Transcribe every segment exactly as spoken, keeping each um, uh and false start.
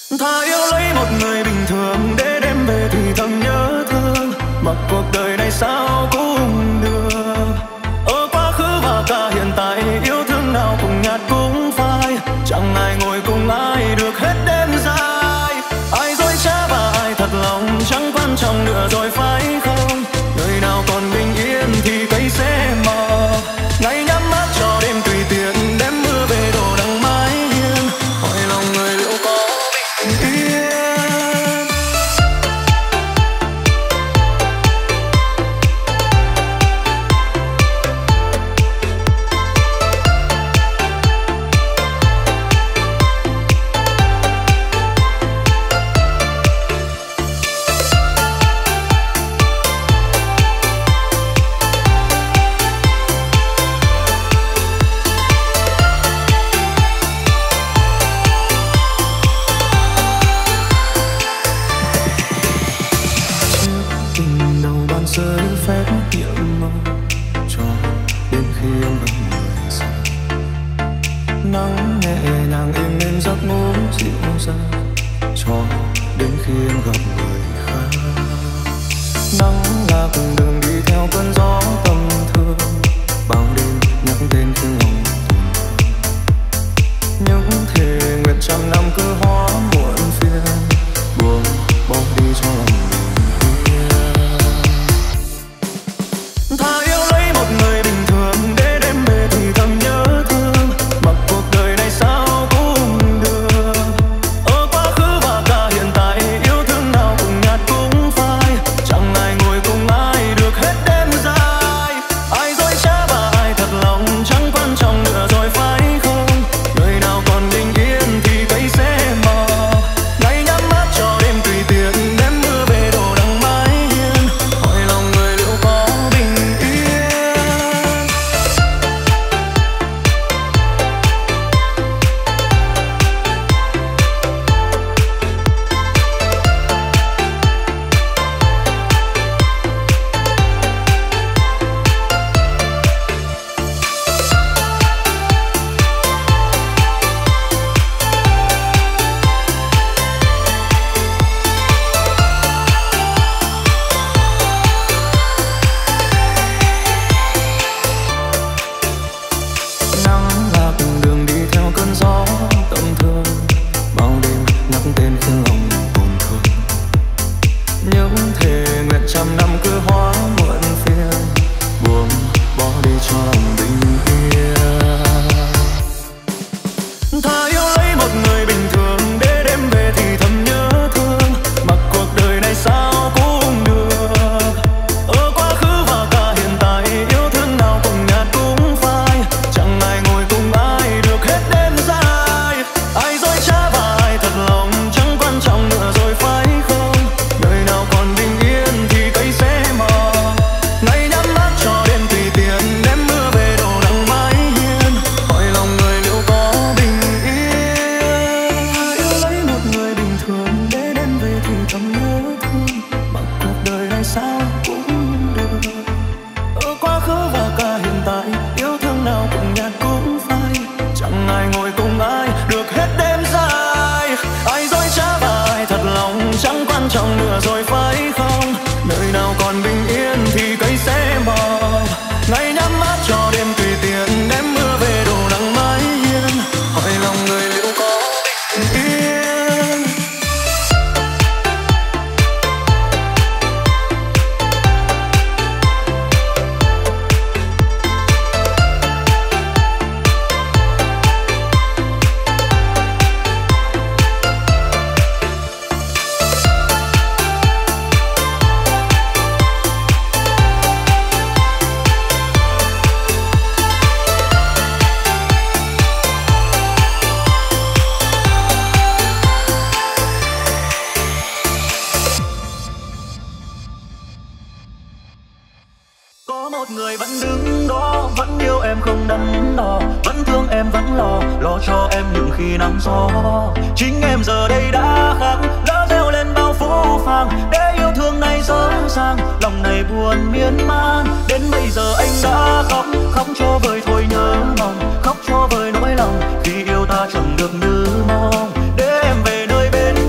Thà yêu lấy một người bình thường để đêm về thì thầm nhớ thương, mặc cuộc đời này sao cũng được. Ở quá khứ và cả hiện tại, yêu thương nào cùng nhạt cũng phai, chẳng ai ngồi cùng ai được hết đêm dài. Ai dối trá và ai thật lòng chẳng quan trọng nữa rồi phải không? Nơi nào còn bình yên thì cây sẽ mờ. Ngày nhắm mắt cho đêm tùy tiện, đêm mưa về đổ nắng mái hiên, hỏi lòng người liệu có bình yên. Rơi phép nhiệm mơ cho đến khi em gặp người xa, nắng nhẹ nhàng êm êm giấc ngủ dịu dàng cho đến khi em gặp người khác. Nắng là cùng đường đi theo cơn gió tâm thương, bao đêm nhắc tên khi lòng tổn thương. Những thề nguyện trăm năm cứ hóa muộn phiền, buông bỏ đi cho lòng. Thà yêu lấy một người bình thường để đêm về thì thầm nhớ thương, mặc cuộc đời này sao cũng được. Ở quá khứ và cả hiện tại, yêu thương nào cùng nhạt cũng phai, chẳng ai ngồi cùng ai được hết đêm dài. Ai dối trá và ai thật lòng chẳng quan trọng nữa rồi phải không? Nơi nào còn bình yên thì cây sẽ mờ. Ngày nhắm mắt cho đêm tùy tiện, đêm mưa về đổ nắng mái hiên, hỏi lòng người liệu có bình khóc cho vơi nỗi lòng khi yêu ta chẳng được như mong. Để em về nơi bên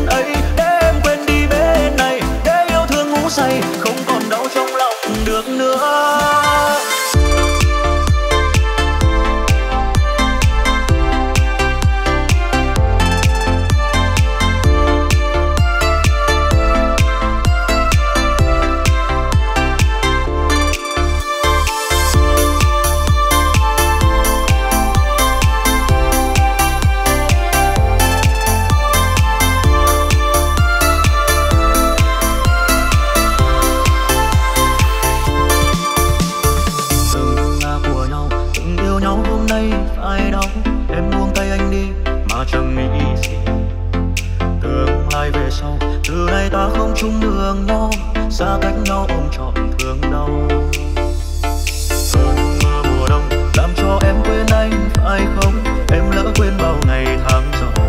từ nay ta không chung đường nhau, xa cách nhau ôm trọn thương đau. Cơn mưa mùa đông làm cho em quên anh phải không? Em lỡ quên bao ngày tháng giàu.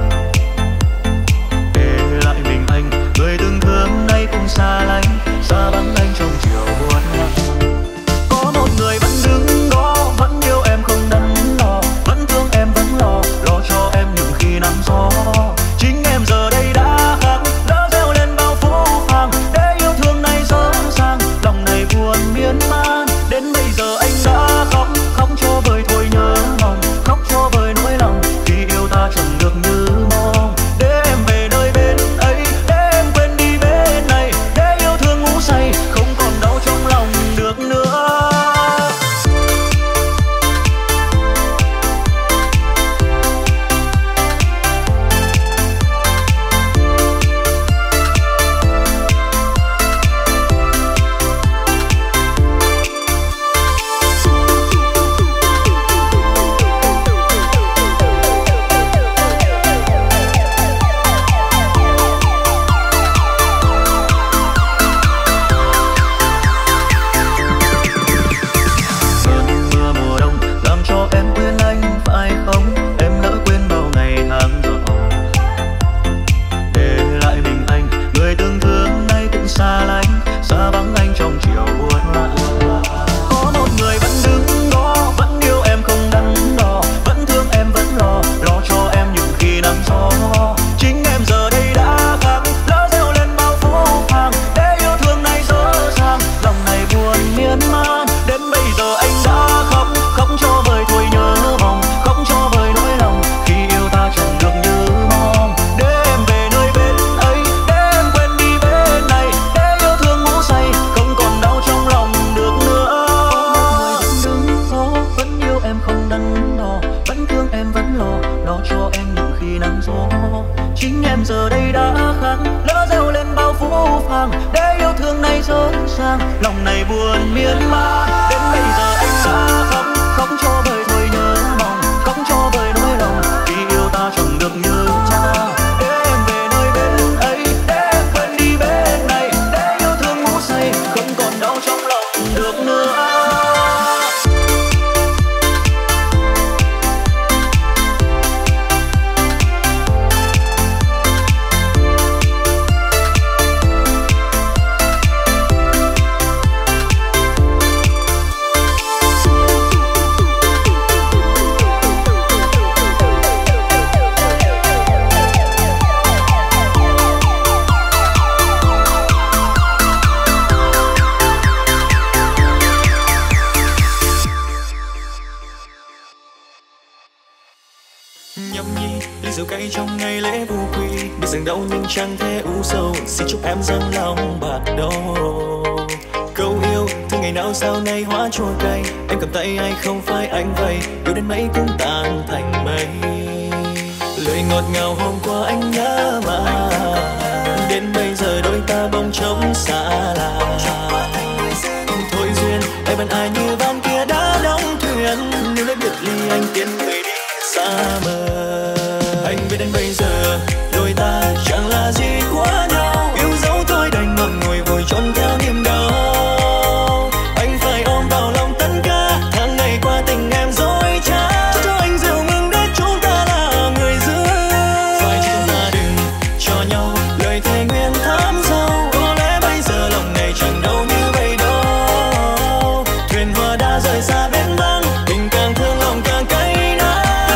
Để lại mình anh, người từng thương nay cũng xa lánh, xa vắng anh trong chiều buồn lặng. Có một người vẫn đứng đó, vẫn yêu em không đắn đo, vẫn thương em vẫn lo, lo cho em những khi nắng gió. Chính em giờ đây đã khác, đã gieo lên bao phố phàng, để yêu thương này dở dang, lòng này buồn miên man. Đến bây giờ anh đã khóc, khóc cho vơi thôi nhớ mong, khóc cho vơi nỗi lòng khi yêu ta chẳng được như mong. Để em về nơi bên ấy, để em quên đi bên này, để yêu thương ngủ say không còn đau trong lòng được nữa. Lòng này buồn miên man, đến bây giờ anh đã khóc, khóc cho vơi thôi nhớ mong, khóc cho vơi nỗi lòng khi yêu ta chẳng được như cha. Để em về nơi bên ấy, để em quên đi bên này, để yêu thương ngủ say không còn đau trong lòng được nữa. Trong ngày lễ vu quy biết rằng đau nhưng chẳng thể u sầu, xin chúc em dâng lòng bạc đầu. Câu yêu thương ngày nào sau này hóa chua cay, em cầm tay ai không phải anh vậy, yêu đến mấy cũng tan thành mây. Lời ngọt ngào hôm qua anh nhớ mà, đến bây giờ đôi ta bỗng trống xa lạ. Thôi duyên em vẫn ai như van kia đã đóng thuyền, nếu lấy biệt ly anh tiến người đi xa mờ. Anh biết đến bây giờ đôi ta chẳng là gì quá nhau, yêu dấu tôi đành ngậm ngùi vội trốn theo niềm đau. Anh phải ôm vào lòng tất cả tháng ngày qua tình em dối trá, cho anh rượu mừng để chúng ta là người giữ. Phải chúng ta đừng cho nhau lời thề nguyện thắm sâu, có lẽ bây giờ lòng này chẳng đâu như vậy đâu. Thuyền hoa đã rời xa bến vắng, tình càng thương lòng càng cay đắng.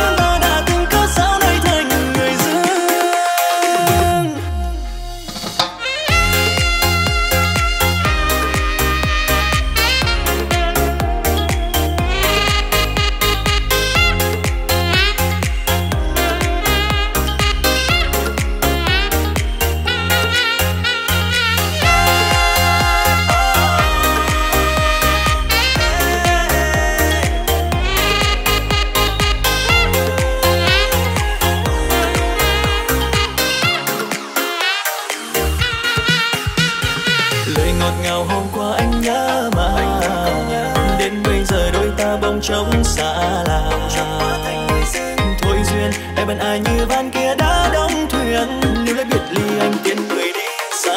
Trống xa lạ. Thôi duyên em bên ai như van kia đã đóng thuyền, nếu lấy biệt ly anh tiến người đi xa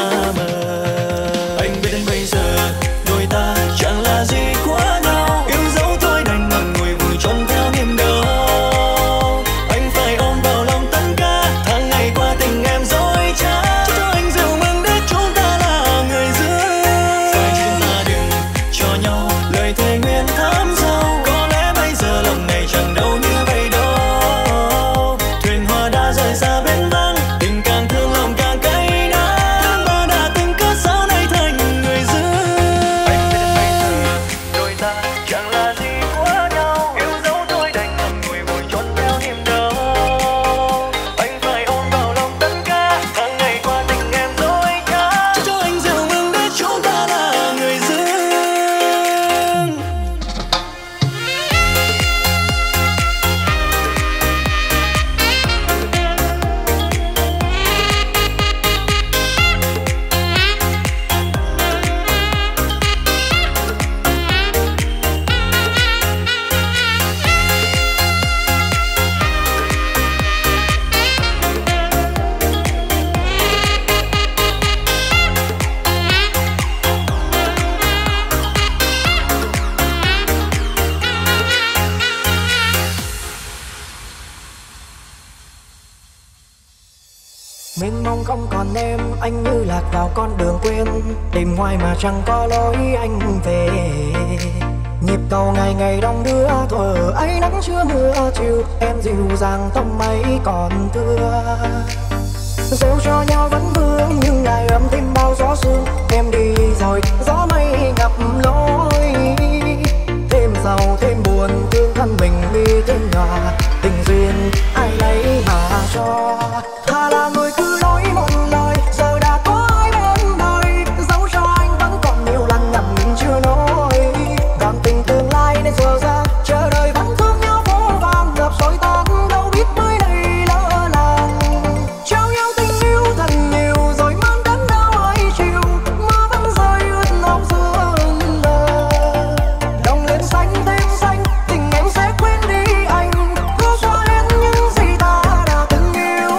Mênh mông không còn em, anh như lạc vào con đường quên, tìm hoài mà chẳng có lối anh về. Nhịp cầu ngày ngày đong đưa, thuở ấy nắng chưa mưa chiều, em dịu dàng tông mây còn thưa. Gieo cho nhau vẫn vương nhưng ngày ấm thêm bao gió sương. Em đi rồi gió mây ngập lối, thêm giàu thêm buồn thương thân mình đi thêm nhòa. Tình duyên ai lấy mà cho, thà là người cứ nói một lời, giờ đã có ai bên đời. Dẫu cho anh vẫn còn nhiều lần nhầm chưa nói, còn tình tương lai nên giờ ra chờ đợi vẫn thương nhau vô vàn. Ngập rồi tan đâu biết mới đây lỡ làng, trao nhau tình yêu thật nhiều rồi mang đến đâu ai chịu. Mưa vẫn rơi ướt áo giữa lờ, đồng lên xanh thêm xanh, tình em sẽ quên đi anh. Hứa cho hết những gì ta đã từng yêu.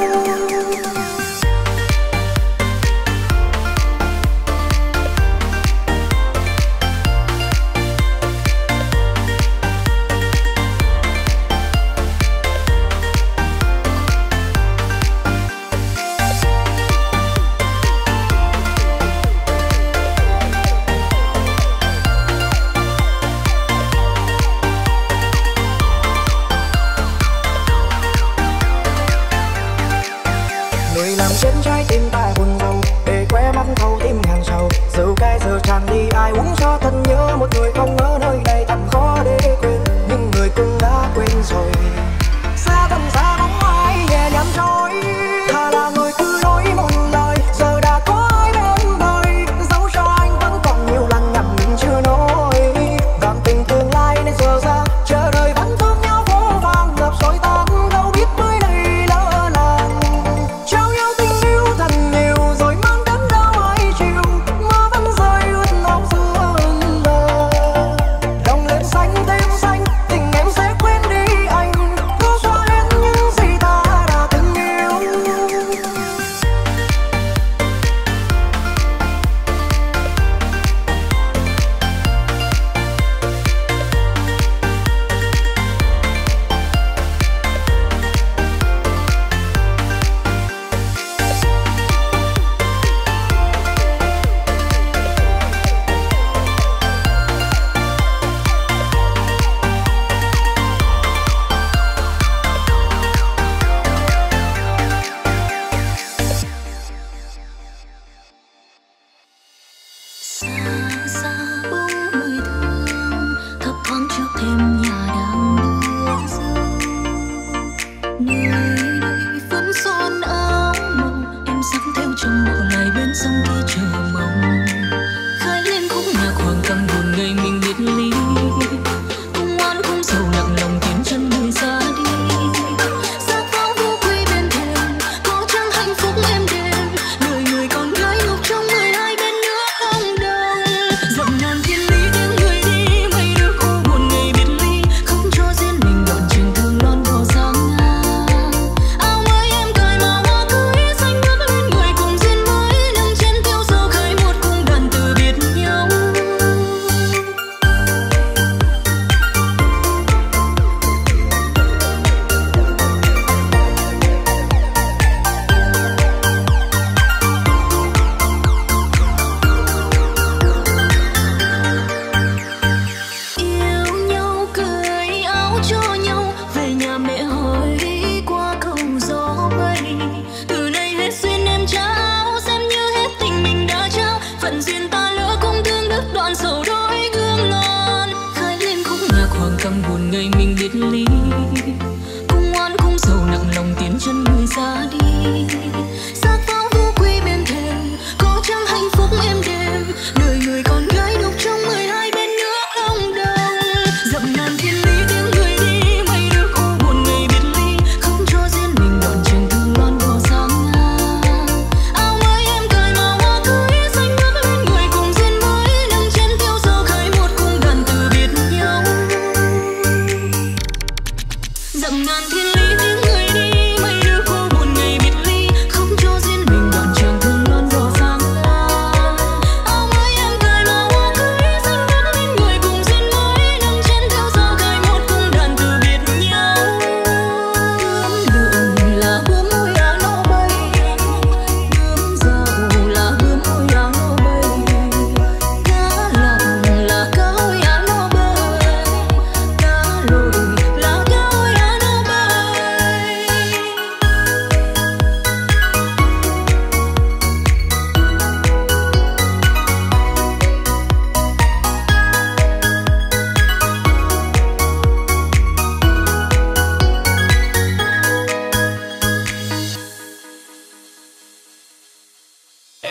Người làm trên trái tim ta buồn rầu, để quê mắt thâu tim ngàn sầu. Rượu cay giờ tràn đi ai uống cho thân nhớ, một người không ở nơi này thật khó để quên, nhưng người cũng đã quên rồi. Xa thân xa bóng ai nhẹ nhàng trôi, thà là người cứ nói một lời, giờ đã có ai bên đời. Dẫu cho anh vẫn còn nhiều lần nhầm chưa nói, vàng tình tương lai nên giờ ra chờ đợi vẫn thương nhau vô vàn. Ngập rồi tan đâu biết mới đây lỡ làng, trao nhau tình yêu thật nhiều rồi mang đến đâu ai chịu. Mưa vẫn rơi ướt áo giữa lờ, đồng lên xanh thêm xanh, tình em sẽ quên đi anh.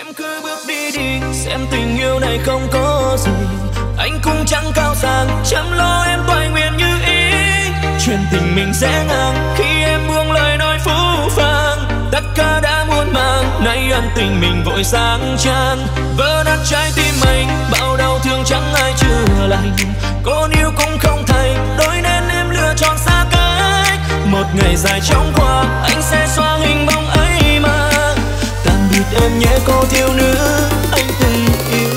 cứ bước đi đi, xem tình yêu này không có gì. Anh cũng chẳng cao sang, chăm lo em toại nguyện như ý. Chuyện tình mình sẽ ngang khi em buông lời nói phũ phàng. Tất cả đã muôn màng, nay ân tình mình vội sáng chan. Vỡ nát trái tim anh, bao đau thương chẳng ai chữa lành. Cô yêu cũng không thành, đôi nên em lựa chọn xa cách. Một ngày dài chóng qua, anh sẽ xóa hình bóng ấy mà. Tạm biệt em nhé cô thiếu nữ anh từng yêu.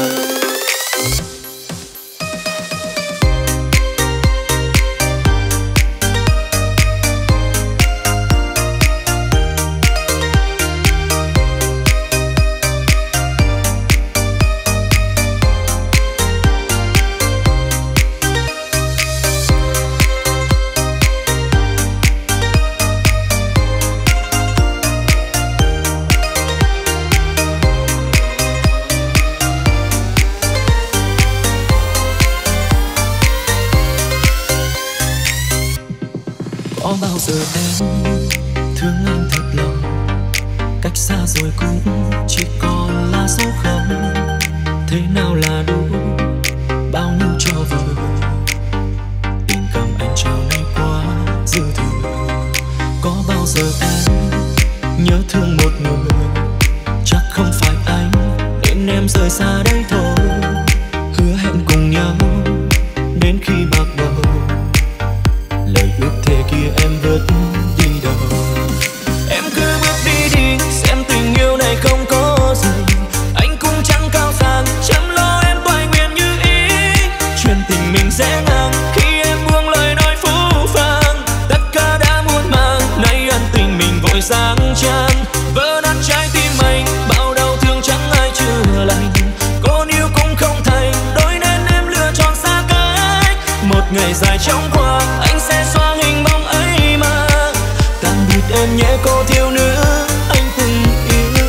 Có bao giờ em thương anh thật lòng, cách xa rồi cũng chỉ còn là số không. Thế nào là đủ, bao nhiêu cho vừa, tình cảm anh trao này quá dư thừa. Có bao giờ em nhớ thương một người, chắc không phải anh nên em rời xa đây thôi. Hứa hẹn cùng nhau đến khi bạc đầu, lời ước thề kia em vứt đi đâu. Em cứ bước đi đi, xem tình yêu này không có gì. Anh cũng chẳng cao sang, chăm lo em toại nguyện như ý. Chuyện tình mình sẽ ngang khi em buông lời nói phũ phàng. Tất cả đã muôn màng, nay ân tình mình vội sáng chan. Vỡ nát trái tim anh, bao đau thương chẳng ai chữa lành. Cô yêu cũng không thành, đôi nên em lựa chọn xa cách. Một ngày dài chóng qua, anh sẽ xóa hình bóng ấy mà. Tạm biệt em nhé cô thiếu nữ anh từng yêu.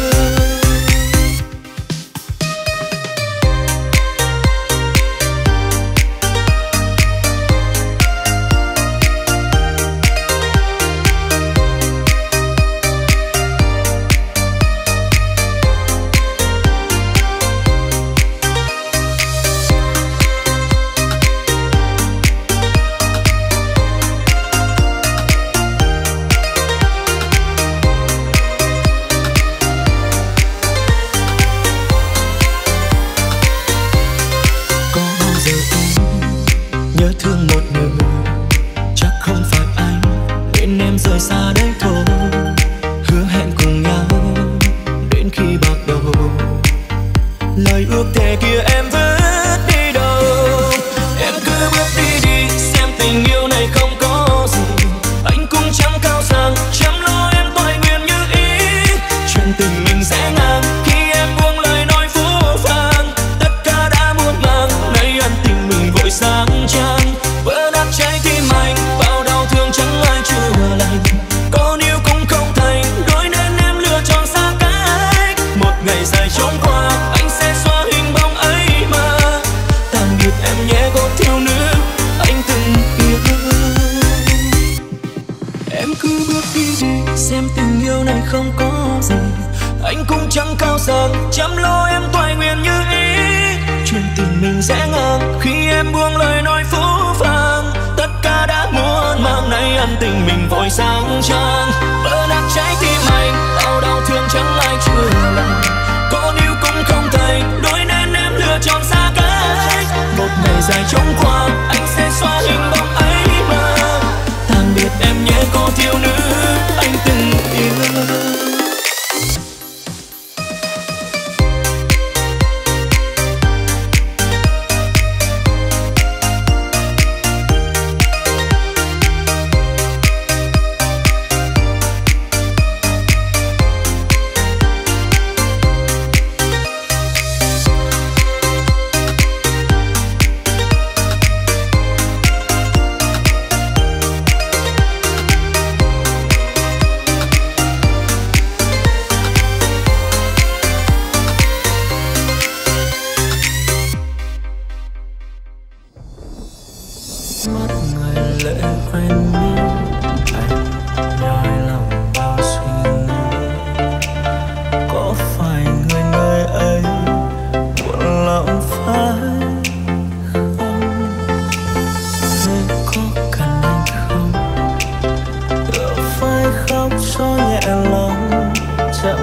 Nhớ thương một người, chắc không phải anh nên em rời xa đây thôi. Hứa hẹn cùng nhau đến khi bạc đầu, lời ước thề kia em vứt đi đâu. Em cứ bước đi đi, xem tình yêu này không có gì. Anh cũng chẳng cao sang, chăm lo em toại nguyện như ý. Chuyện tình mình sẽ ngang khi em buông lời nói phũ phàng. Tất cả đã muôn màng, nay ân tình mình vội sáng chan. Vỡ nát trái tim anh, bao đau thương chẳng ai chữa lành. Con yêu cũng không thành, đôi nên em lựa chọn xa cách. Một ngày dài chóng qua, anh sẽ xóa hình bóng ấy mà. Tạm biệt em nhé cô thiếu nữ anh từng yêu. Em cứ bước đi đi, xem tình yêu này không có gì. Anh cũng chẳng cao sang, chăm lo em toại nguyện như ý. Chuyện tình mình sẽ ngang khi em buông lời nói phũ phàng. Tất cả đã muôn màng, nay ân tình mình vội sáng chan. Vỡ nát trái tim anh, bao đau thương chẳng ai chữa lành. Con yêu cũng không thành, đôi nên em lựa chọn xa cách. Một ngày dài chóng qua, anh sẽ xóa hình bóng ấy mà. Tạm biệt em nhé cô thiếu nữ anh từng yêu.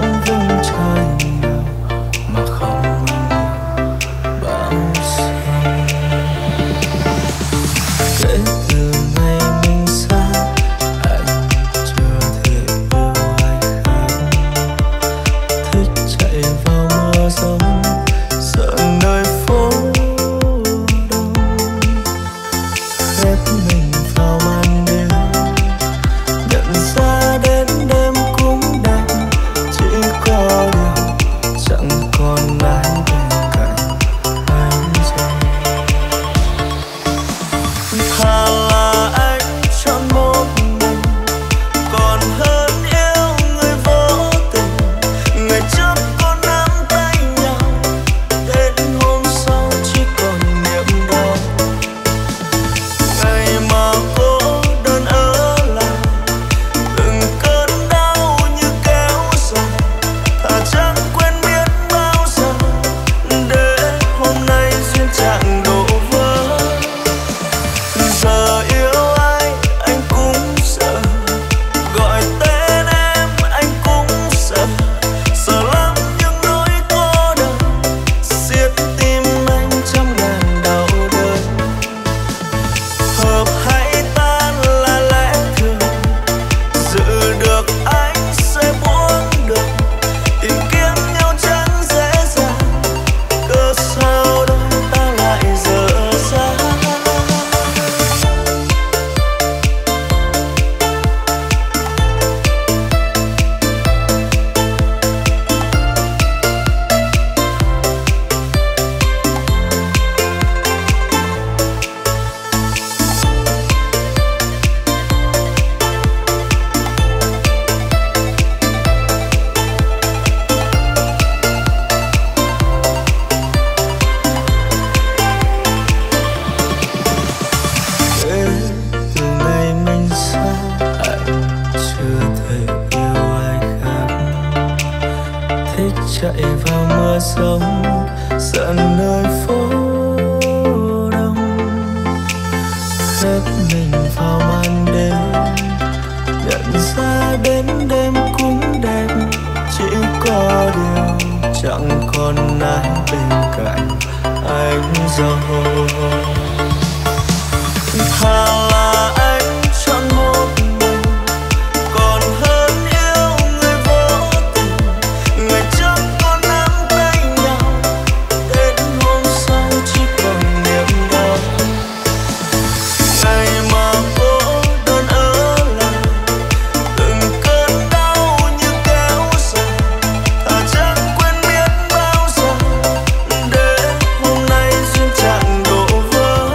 vẫn vương trời nào mà không yêu bao giờ. Kể từ ngày mình xa, anh chưa thể yêu ai khác. Thích chạy vào mưa giông, sợ nơi phố đông. Khép mình vào màn đêm, nhận ra đến đêm cũng đẹp. Chỉ có điều chẳng còn ai bên cạnh anh rồi. Thà là anh chọn một mình, còn hơn yêu người vô tình. Ngày trước có nắm tay nhau, đến hôm sau chỉ còn niềm đau. Ngày mà cô đơn ở lại, từng cơn đau như kéo dài. Thà chẳng quên biết bao giờ, để hôm nay duyên chẳng đổ vỡ. Giờ yêu ai anh cũng sợ, gọi tên em anh cũng sợ. Sợ lắm những nỗi cô đơn, xiết tim anh trăm ngàn đau đớn. Hợp hay tan là lẽ thường, giữ được anh sẽ buông được. Tìm kiếm nhau chẳng dễ dàng, cớ sao đôi ta lại dở dang. Kể từ ngày mình xa, anh chưa thể yêu ai khác. Thích chạy vào mưa giông, sợ nơi phố đông. Khép mình vào màn đêm, nhận ra đến đêm cũng đẹp. Chỉ có điều chẳng còn ai bên cạnh anh rồi. Thà là anh chọn một mình, còn hơn yêu người vô tình. Ngày trước có nắm tay nhau, đến hôm sau chỉ còn niềm đau. Ngày mà cô đơn ở lại, từng cơn đau như kéo dài. Thà chẳng quên biết bao giờ, để hôm nay duyên chẳng đổ vỡ.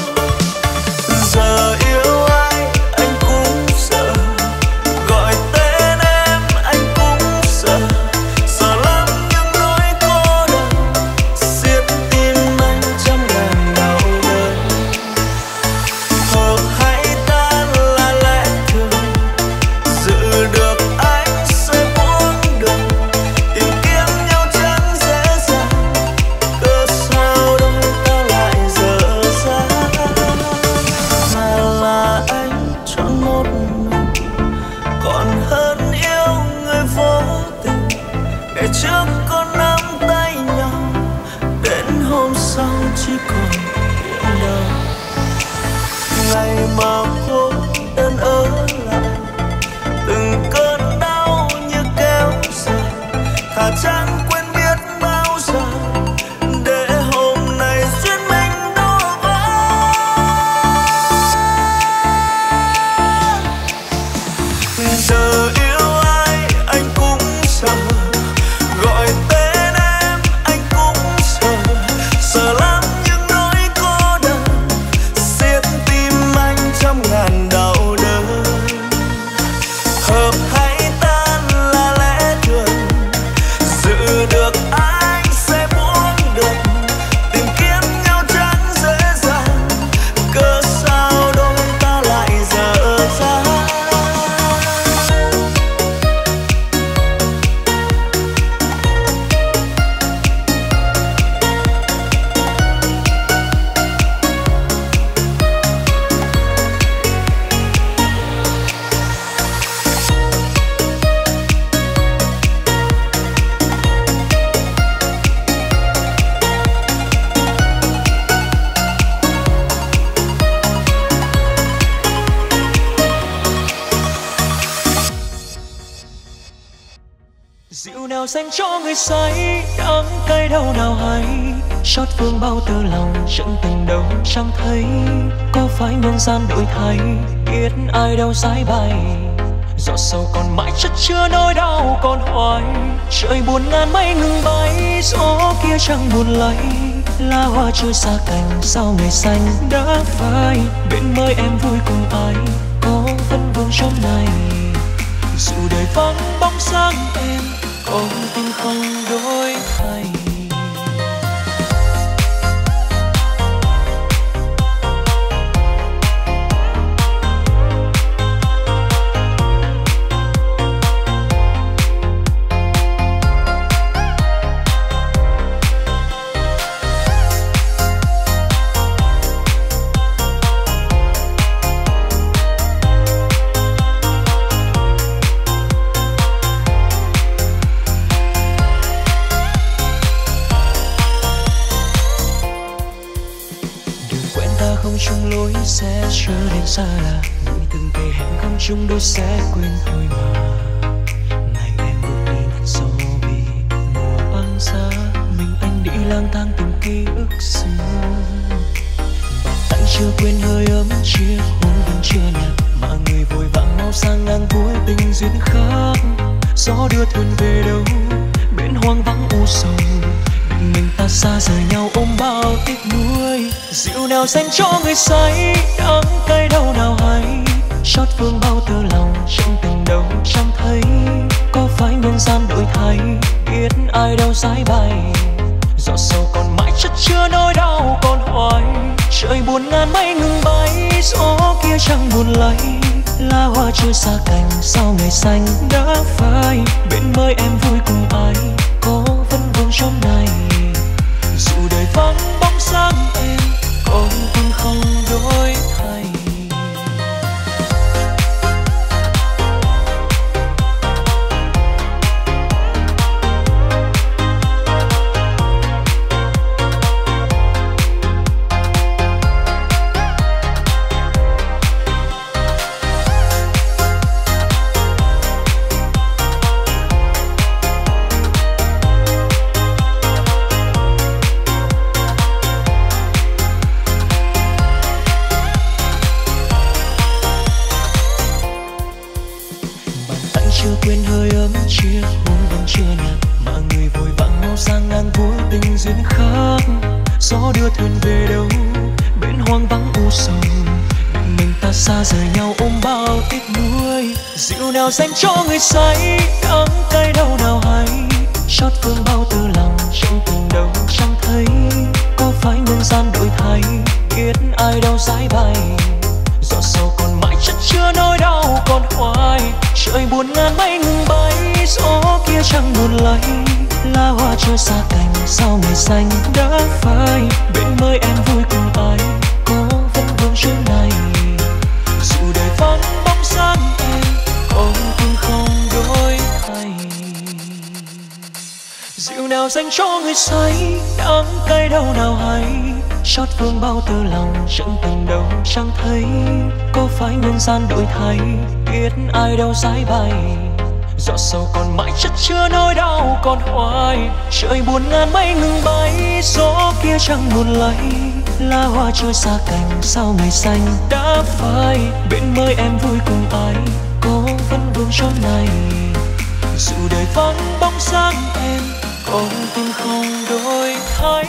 Giờ yêu ai anh cũng sợ, gọi tên em anh cũng sợ. Sợ lắm những nỗi cô đơn, xiết tim anh trăm ngàn đau đớn. Hợp hay tan là lẽ thường, giữ được anh sẽ buông được. Tìm kiếm nhau chẳng dễ dàng, cớ sao đôi ta lại dở dang. Thà là anh chọn một mình, còn hơn yêu người vô tình. Ngày trước có nắm tay nhau, đến hôm sau chỉ còn niềm đau. Ngày mà cô đơn ở lại, từng cơn đau như kéo dài. Thà chẳng quên biết bao giờ, để hôm nay duyên mình đổ vỡ. Giờ yêu ai anh cũng sợ, gọi tên em anh cũng sợ. Sợ lắm những nỗi cô đơn, xiết tim anh trăm ngàn đau đớn. Hợp hay tan là lẽ thường, giữ Rượu nào dành cho người say, đắng cay đau nào hay, xót phương bao tơ lòng chẳng tình đâu chẳng thấy. Có phải nhân gian đổi thay, biết ai đâu sái bay, giọt sầu còn mãi chất chứa nỗi đau còn hoài. Trời buồn ngàn mây ngừng bay, gió kia chẳng buồn lấy, lá hoa trôi xa cành sao ngày xanh đã phai. Bên mới em vui cùng ai, có vẫn vương trong này. Dù đời vắng bóng dáng em, còn tình không đổi thay. Chung lối sẽ trở nên xa lạ, người từng kề hẹn không chung đôi sẽ quên thôi mà. Ngày em bước đi ngàn sâu vì mùa băng giá, mình anh đi lang thang tìm ký ức xưa. Bàn tay chưa quên hơi ấm chiếc hôn vẫn chưa nhạt, mà người vội vàng mau sang ngang cuối tình duyên khác. Gió đưa thuyền về đâu bên hoang vắng u sầu, mình ta xa rời nhau ôm bao tiếc nuối. Rượu nào dành cho người say, đắng cay đau nào hay, xót phương bao tơ lòng trong tình đâu chẳng thấy. Có phải nhân gian đổi thay, biết ai đâu sái bay, giọt sầu còn mãi chất chứa nỗi đau còn hoài. Trời buồn ngàn mây ngừng bay, gió kia chẳng buồn lấy, lá hoa trôi xa cành sao ngày xanh đã phai. Bên mới em vui cùng ai, có vẫn vương trong này. Dù đời vắng bóng dáng em, còn tình không đổi thay. Chưa quên hơi ấm chiếc hôn vẫn chưa nhạt, mà người vội vàng mau sang ngang cuối tình duyên khác. Gió đưa thuyền về đâu bên hoang vắng u sầu, mình ta xa rời nhau ôm bao tiếc nuối. Rượu nào dành cho người say, đắng cay đau nào hay, xót phương bao tơ lòng trong tình đâu chẳng thấy. Có phải nhân gian đổi thay, biết ai đâu sái bay, giọt sầu còn mãi chất chứa nỗi đau còn hoài. Trời buồn ngàn mây ngừng bay, gió kia chẳng buồn lấy, lá hoa trôi xa cành sao ngày xanh đã phai. Bên mới em vui cùng ai, có vẫn vương chỗ này. Dù đời vắng bóng dáng em, còn tình không đổi thay. Rượu nào dành cho người say, đắng cay đau nào hay, xót phương bao tơ lòng chẳng tình đâu chẳng thấy. Có phải nhân gian đổi thay, biết ai đâu sái bay, giọt sầu còn mãi chất chứa nỗi đau còn hoài. Trời buồn ngàn mây ngừng bay, gió kia chẳng buồn lấy, lá hoa trôi xa cành sao ngày xanh đã phai. Bên mới em vui cùng ai, có vẫn vương trong này. Dù đời vắng bóng dáng em, còn tình không đổi thay.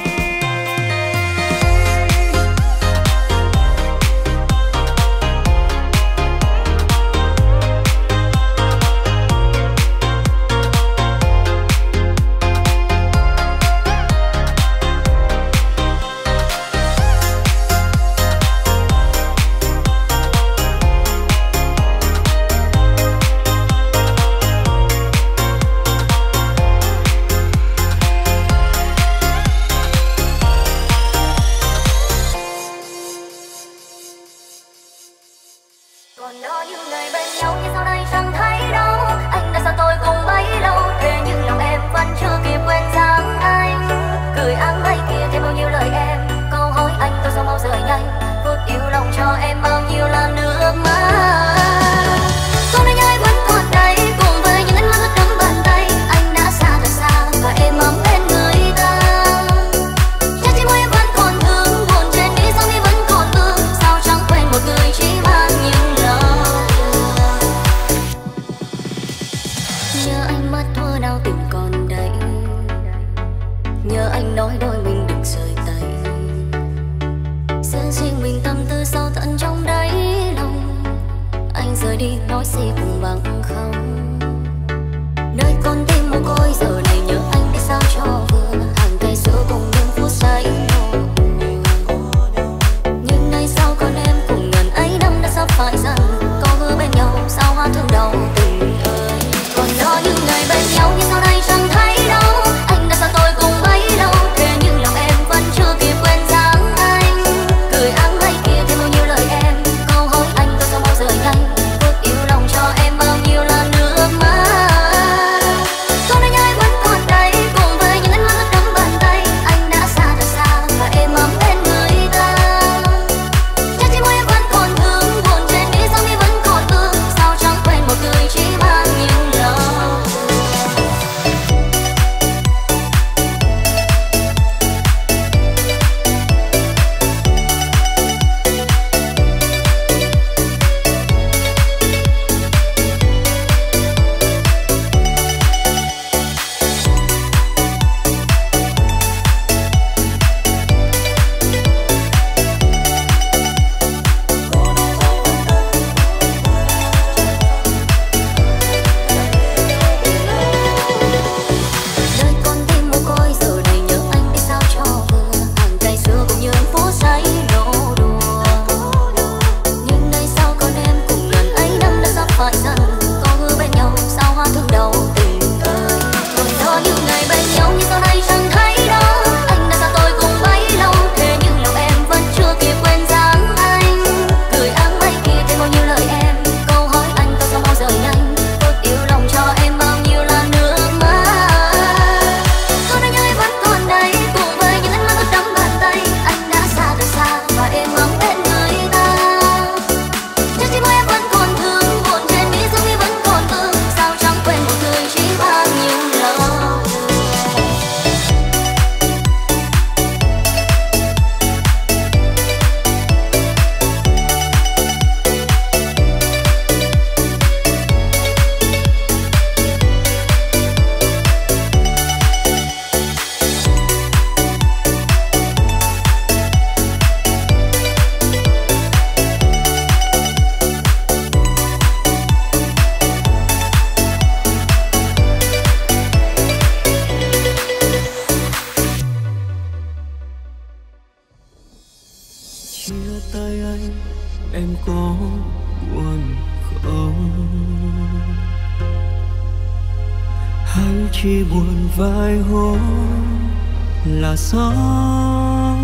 chỉ buồn vài hôm là xong.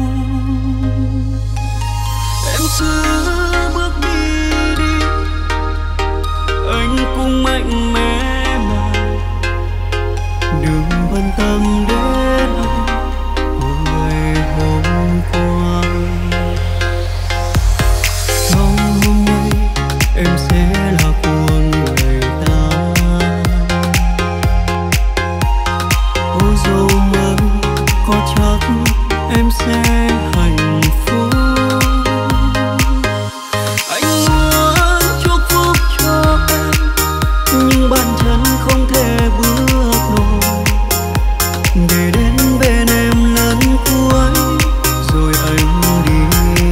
Em cứ bước đi đi, anh cũng mạnh mẽ mà đừng quan tâm đến anh của ngày hôm qua. Sau hôm nay em sẽ là của người ta. Ôi dẫu mới có chắc em sẽ hạnh phúc. Anh muốn chúc phúc cho em, nhưng bàn chân không thể bước nổi để đến bên em lần cuối rồi anh đi.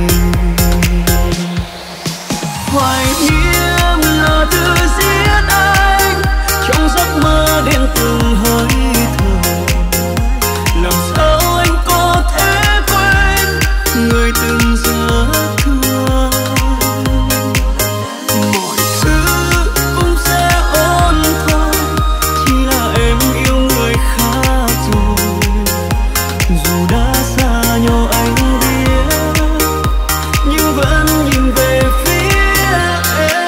Hoài niệm là thứ giết anh trong giấc mơ đêm từng hơi thở. Làm sao anh có thể quên người từng rất thương. Mọi thứ cũng sẽ ổn thôi, chỉ là em yêu người khác rồi. Dù đã xa nhau anh biết, nhưng vẫn nhìn về phía em.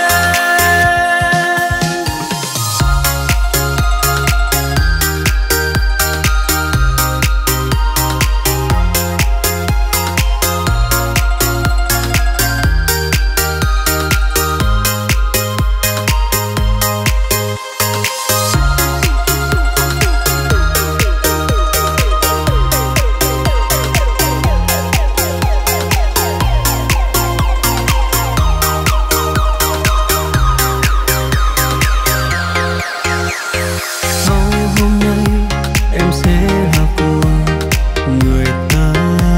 Sau hôm nay em sẽ là của người ta.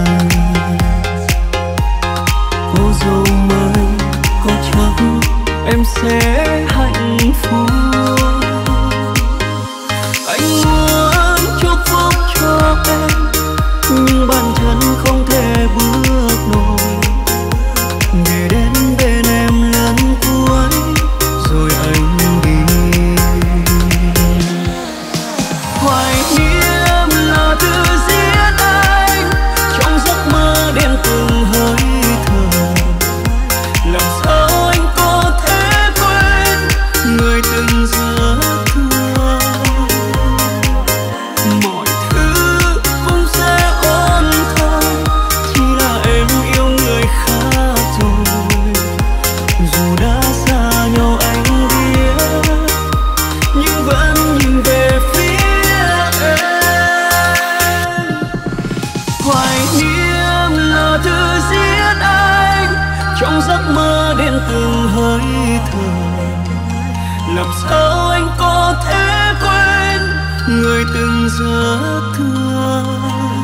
Cô dâu mới có chắc em sẽ hạnh phúc. Anh muốn chúc phúc cho em, nhưng bàn chân không thể bước nổi để đến bên em lần cuối rồi anh đi. Hoài niệm là thứ giết anh trong giấc mơ đêm từng hơi thở. Làm sao anh có thể quên người từng rất thương. Mọi thứ cũng sẽ ổn thôi, chỉ là em yêu người khác rồi. Dù đã xa nhau anh biết, nhưng vẫn nhìn về phía em. Hoài niệm là thứ giết anh trong giấc mơ đêm từng hơi thở. Làm sao anh có thể quên người từng rất thương.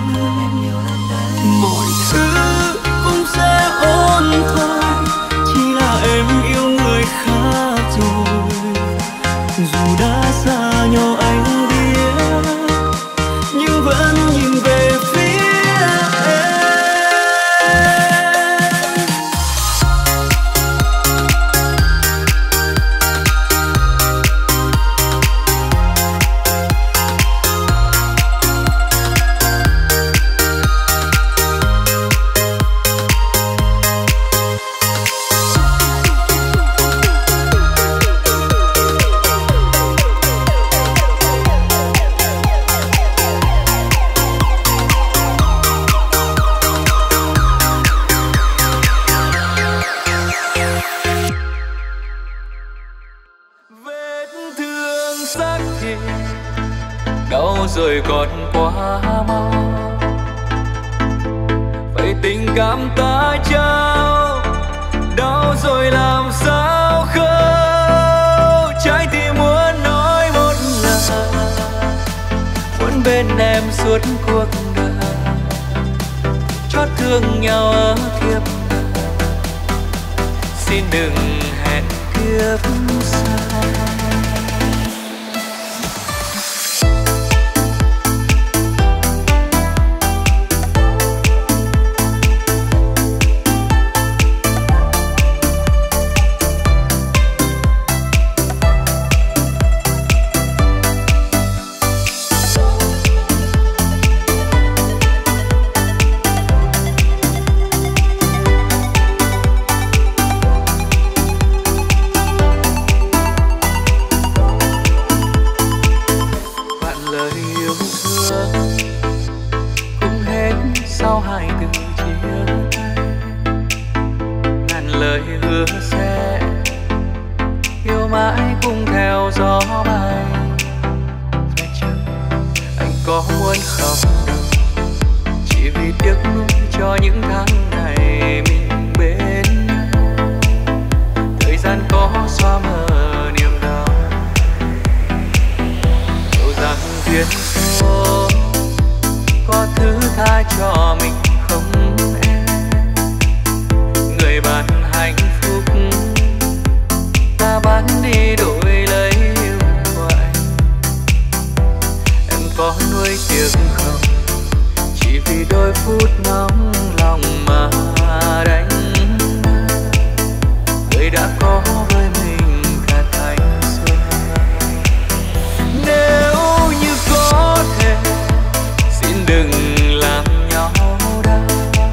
Mọi thứ cũng sẽ ổn thôi, chỉ là em yêu người khác rồi. Dù đã xa nhau anh biết, nhưng vẫn nhìn về phía em. Vết thương xác thịt đau rồi còn quá mau. Vậy tình cảm ta trao đau rồi làm sao khâu. Trái tim muốn nói một lời, muốn bên em suốt cuộc đời, chót thương nhau ở kiếp đời. Xin đừng hẹn kiếp sau. yêu thương cũng hết sau hai từ chia tay. Ngàn lời hứa sẽ yêu mãi cùng theo gió bay về trời. Anh có muốn khóc đâu, chỉ vì tiếc nuối cho những tháng ngày mình bên nhau. Thời gian có xóa mờ niềm đau, dẫu rằng duyên số có thứ tha cho mình không em. Người bạn hạnh phúc ta bán đi đổi lấy yêu của anh. Em có nuối tiếc không, chỉ vì đôi phút nóng lòng mà đánh mất người đã có với mình cả thanh xuân. Nếu như có thể xin đừng làm nhau đau,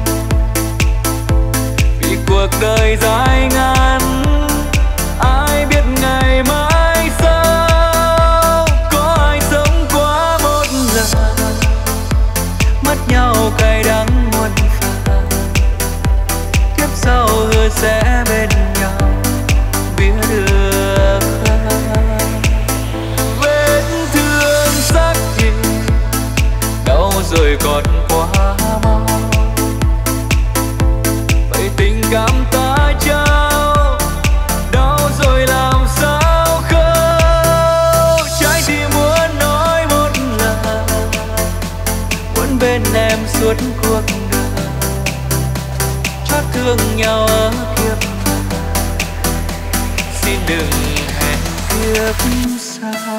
vì cuộc đời dài ngắn ai biết ngày mai sau. Có ai sống quá một lần mất nhau cay đắng muôn phần, kiếp sau hứa sẽ bên nhau biết được không. Vết thương xác thịt đau rồi còn quá mau, vậy tình cảm ta trao đau rồi làm sao khâu. Trái tim muốn nói một lần, muốn bên em suốt cuộc đời, chót thương nhau ở kiếp này, xin đừng hẹn kiếp sau.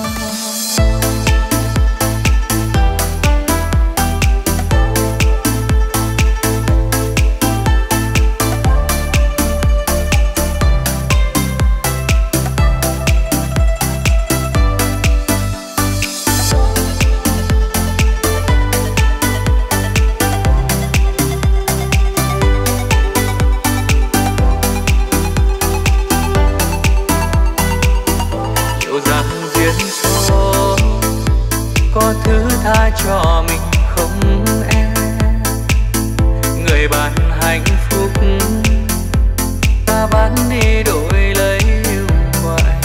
Có thứ tha cho mình không em. Người bạn hạnh phúc ta bán đi đổi lấy yêu của anh.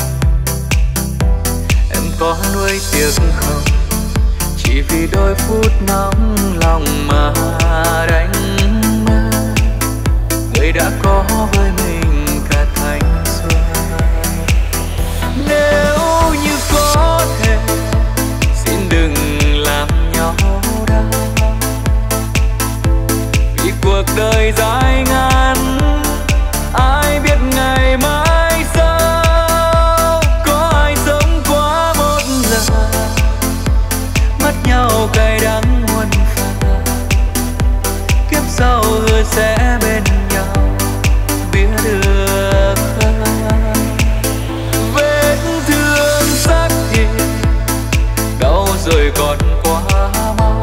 Em có nuối tiếc không, chỉ vì đôi phút nóng lòng mà đánh mất người đã có với mình cả thanh xuân. Nếu như có thể xin đừng làm nhau đau, vì cuộc đời dài ngắn ai biết ngày mai sau. Có ai sống quá một lần mất nhau cay đắng muôn phần, kiếp sau hứa sẽ bên nhau biết được không. Vết thương xác thịt đau rồi còn quá mau,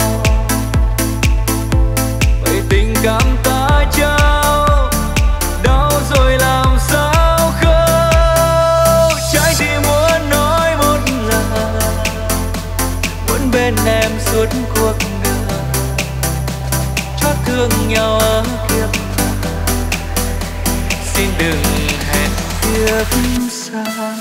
vậy tình cảm ta trao đau rồi làm sao khâu. Trái tim muốn nói một lần, muốn bên em suốt cuộc đời, chót thương nhau ở kiếp này, xin đừng hẹn kiếp sau.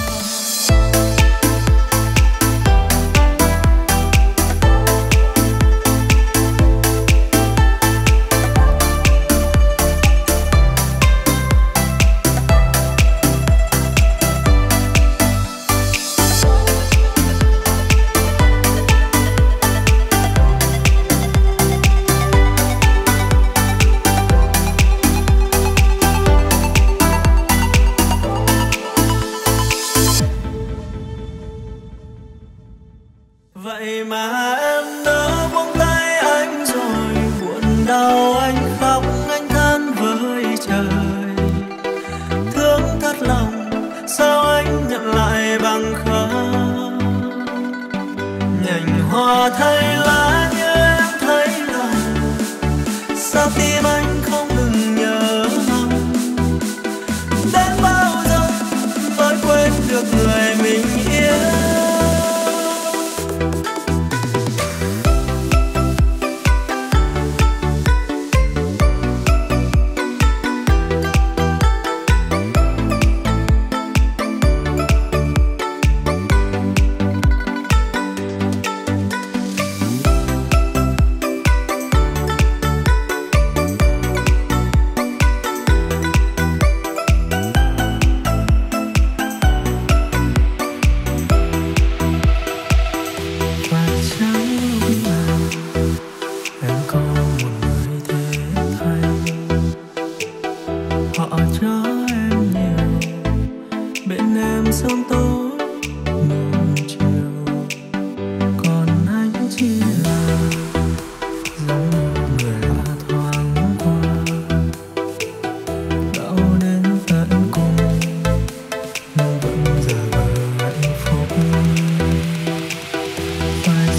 Vậy mà em đã buông tay anh rồi, buồn đau anh khóc anh than với trời. Thương thật lòng sao anh nhận lại bằng không. Nhành hoa thay lá như em thấy lòng, sao tim anh không ngừng nhớ mong. Đến bao giờ mới quên được người mình yêu.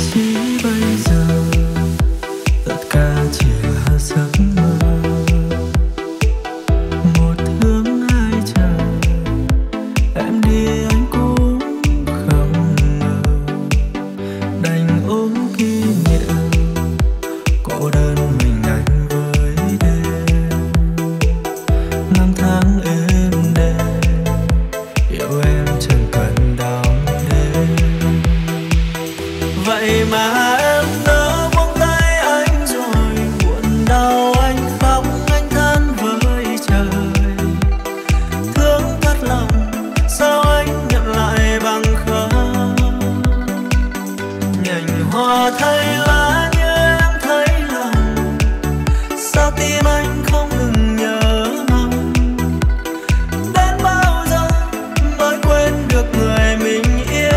chỉ bây giờ tất cả chỉ là giấc mơ. Một thương hai chờ em đi anh cũng không ngờ, đành ôm kỷ niệm cô đơn mình anh với đêm. Năm tháng êm đềm yêu em chẳng cần đong đêm. Vậy mà em đã buông tay anh rồi, buồn đau anh khóc anh than với trời. Thương thật lòng sao anh nhận lại bằng không. Nhành hoa thay lá như em thấy lòng, sao tim anh không ngừng nhớ mong. Đến bao giờ mới quên được người mình yêu.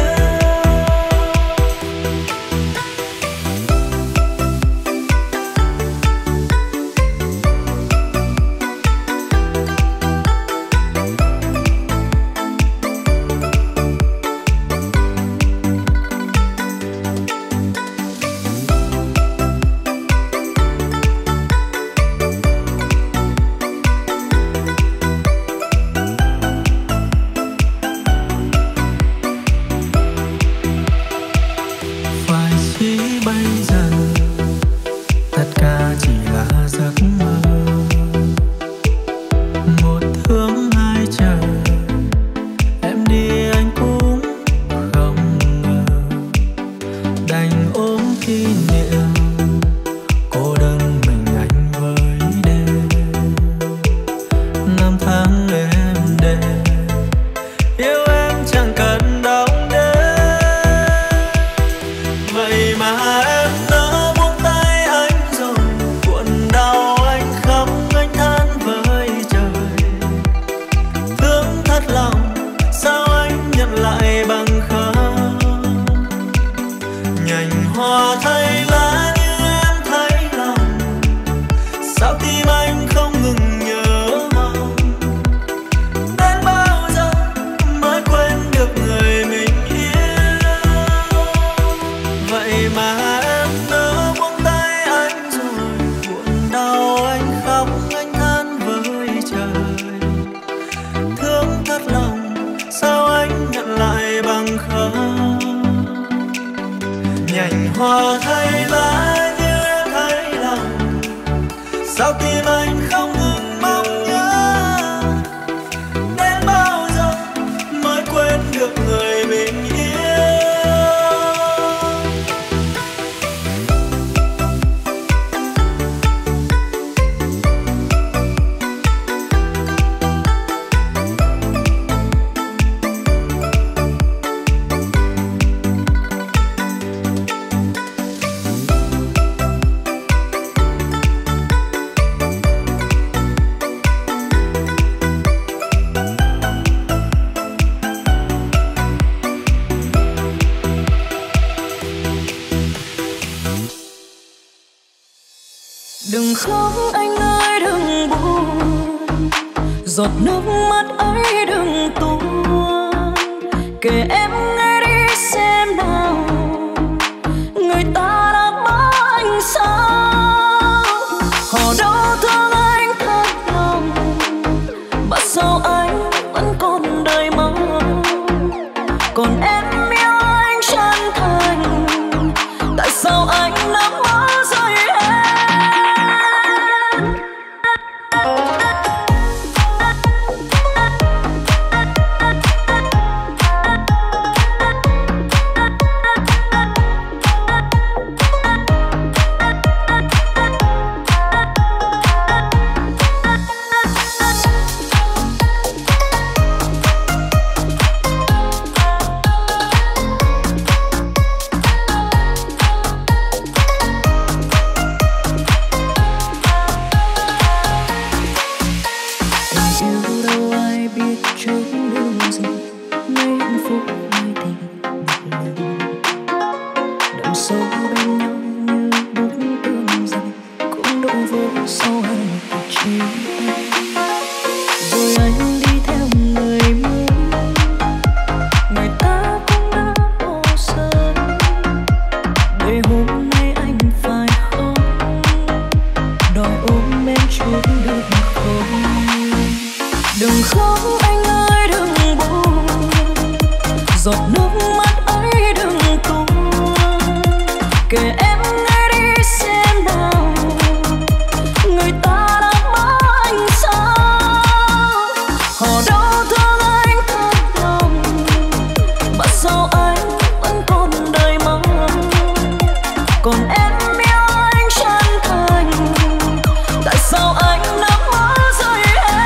Phải chỉ bây giờ tất cả chỉ là giấc mơ. Một thương hai chờ em đi anh cũng không ngờ, đành ôm kỷ niệm cô đơn mình anh với đêm. Năm tháng êm đềm yêu em chẳng cần đong đêm. Vậy mà em đã buông tay anh rồi, buồn đau anh khóc anh than với trời. Thương thật lòng sao anh nhận lại bằng không. Nhành hoa thay lá như em thấy lòng, sao tim anh không ngừng nhớ mong. Đến bao giờ mới quên được người mình yêu. Vậy mà em đã buông tay anh rồi, buồn đau anh khóc anh than với trời. Thương thật lòng sao anh nhận lại bằng không. Nhành hoa thay lá như em thấy lòng, sao tim anh không ngừng mong nhớ. Đến bao giờ mới quên được người mình yêu. Đừng khóc anh ơi đừng buồn, giọt nước mắt ấy đừng tuôn. Kể em nghe đi xem nào, người ta đã bỏ anh sao. Họ đâu thương anh thật lòng, mà sao anh vẫn còn đời mơ. Còn em yêu anh chân thành, tại sao anh đã bỏ rơi em. để hôm nay anh phải khóc, đòi ôm em chút được không? Đừng khóc anh ơi đừng buồn, giọt nước mắt ấy đừng tuôn, kể em nghe đi xem nào người ta đã mất anh sao. Họ đâu thương anh thật lòng mà sao anh vẫn còn đời mong. Còn em yêu anh chân thành, tại sao anh đã bỏ rơi em?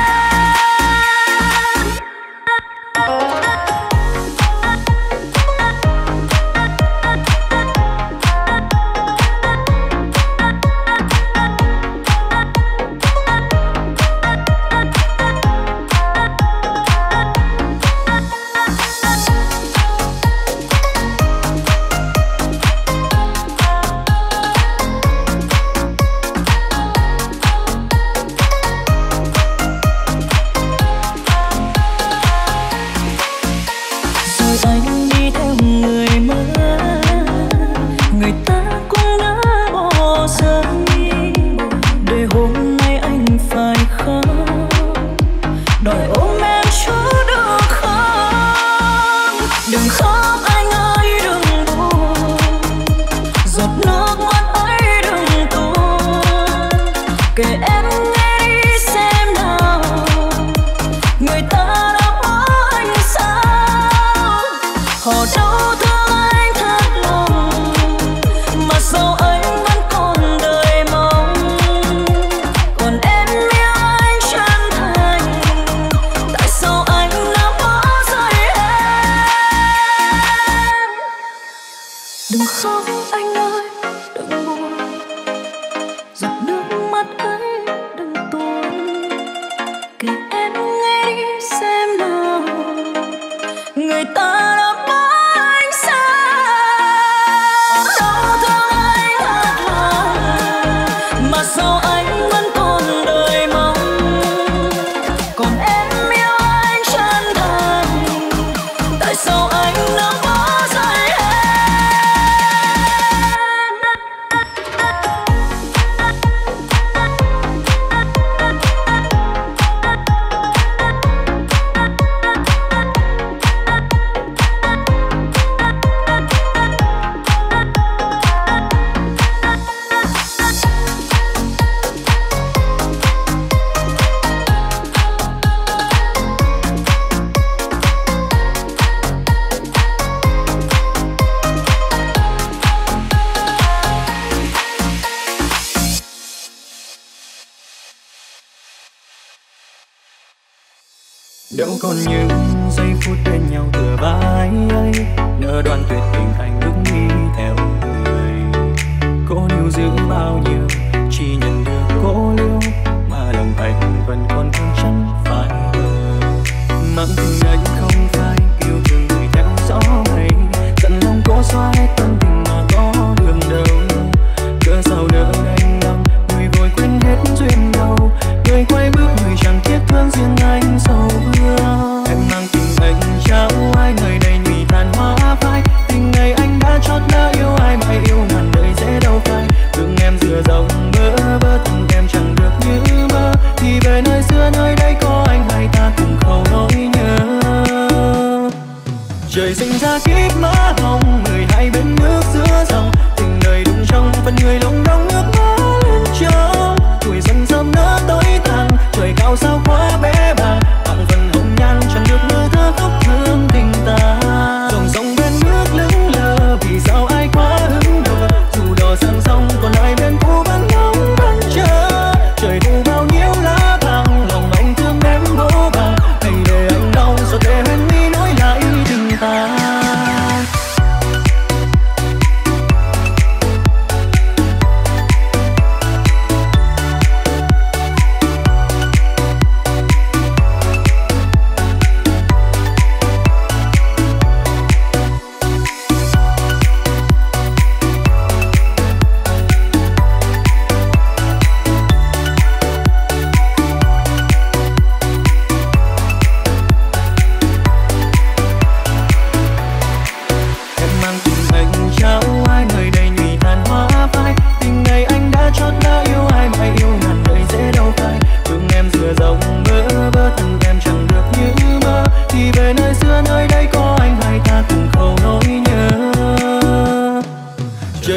Đâu còn những giây phút bên nhau tựa vai ấy, nỡ đoạn tuyệt tình anh bước đi theo người. Cố níu giữ bao nhiêu, chỉ nhận được cố liêu, mà lòng anh vẫn còn thương chẳng phải mơ. Nặng tình anh không phải yêu thương người theo gió mây, dặn lòng cố xóa hết tâm tình mà có đường đâu. Cớ sao nỡ đành lòng, người vội quên hết duyên đầu, người quay bước người chẳng tiếc thương riêng anh sầu vương. Em mang tình anh trao ai nơi đây nhụy tàn hoa phai, tình ngày anh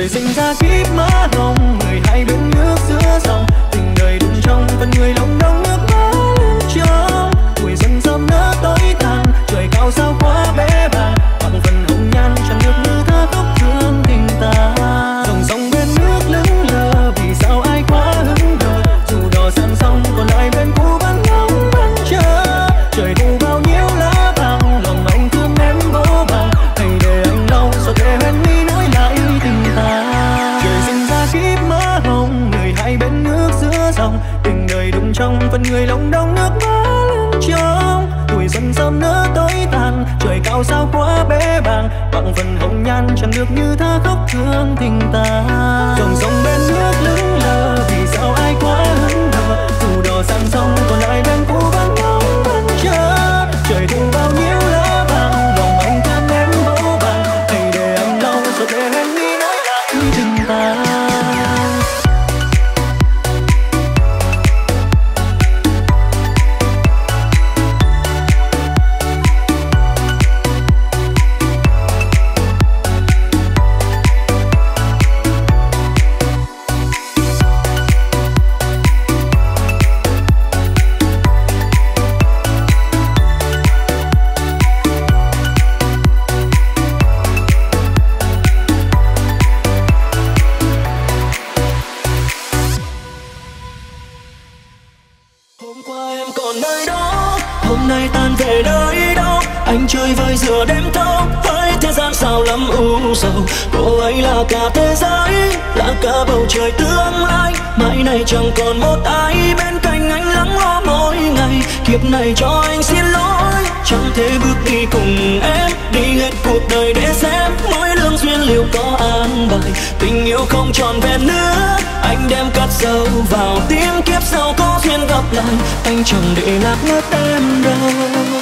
sinh ra kiếp má hồng, người hai bên nước giữa dòng, tình đời đụng trong phần người lòng đông nước mắt lưng trong. Tuổi dần dần nỡ tối tàn, trời cao sao quá bé bàng, bằng phần hồng nhan chẳng được như thơ khóc thương tình ta. Dòng sông bên nước lững lờ, vì sao ai quá hững hờ, dù đò sang sông còn lại bên cũ vẫn ngóng vẫn chờ. Trời thu bao nhiêu lá vàng, lòng anh thương em vô vàng, hãy để anh lau giọt lệ hoen mi nối lại tình ta. Trời sinh ra kiếp má hồng, người hai bên nước giữa dòng, tình đời đụng trong phần người lòng đông nước mắt lưng trong. Tuổi dần dần nỡ tối tàn, trời cao sao quá bé bàng, bằng phần hồng nhan chẳng được như thơ khóc thương tình ta. Dòng sông bên nước lững lờ, vì sao ai quá hững hờ, dù đò sang sông còn lại bên cũ vẫn ngóng vẫn chờ. Trời thu bao nhiêu lá vàng, lòng anh thương em vô vàng, hãy để anh lau giọt lệ hoen mi nối lại tình ta. Anh chơi vơi giữa đêm thâu, với thế gian sao lắm u sầu. Cô ấy là cả thế giới, là cả bầu trời tương lai. Mai này chẳng còn một ai bên cạnh anh lắng lo mỗi ngày. Kiếp này cho anh xin lỗi, chẳng thể bước đi cùng em, đi hết cuộc đời để xem mỗi lương duyên liệu có an bài. Tình yêu không tròn vẹn nữa, anh đem cất dấu vào tim. Kiếp sau có duyên gặp lại, anh chẳng để lạc mất em đâu.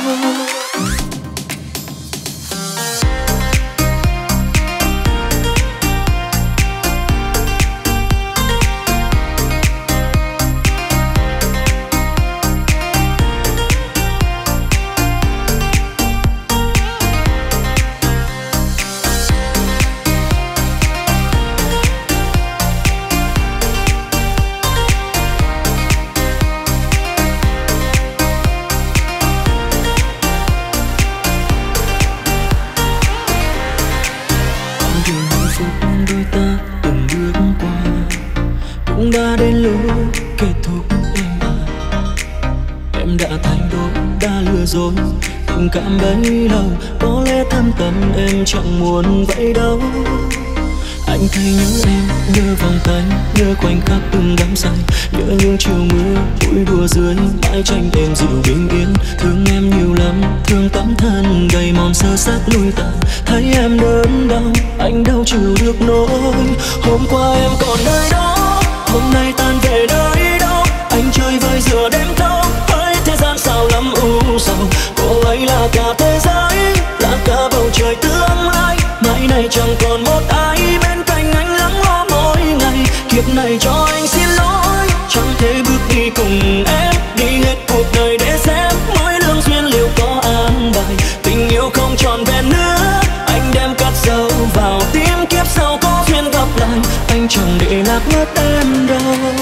Đã đến lúc kết thúc em à, em đã thay đổi, đã lừa dối. Tình cảm bấy lâu có lẽ thâm tâm em chẳng muốn vậy đâu. Anh thấy nhớ em, nhớ vòng tay, nhớ khoảnh khắc từng đắm say, nhớ những chiều mưa vui đùa dưới mái tranh đèn dịu bình yên. Thương em nhiều lắm, thương tấm thân gầy mòn sơ xác lui tàn. Thấy em đớn đau, anh đâu chịu được nỗi. Hôm qua em còn nơi đó, hôm nay tan về nơi đâu. Anh chơi vơi giữa đêm thâu, với thế gian sao lắm u sầu. Cô ấy là cả thế giới, là cả bầu trời tương lai. Mai này chẳng còn một ai bên cạnh anh lắng lo mỗi ngày. Kiếp này cho anh xin lỗi, chẳng thể bước đi cùng em, đi hết cuộc đời để xem mỗi lương duyên liệu có an bài. Tình yêu không tròn vẹn nữa, anh đem cất dấu vào tim. Kiếp sau có duyên gặp lại, anh chẳng để lạc mất em đâu.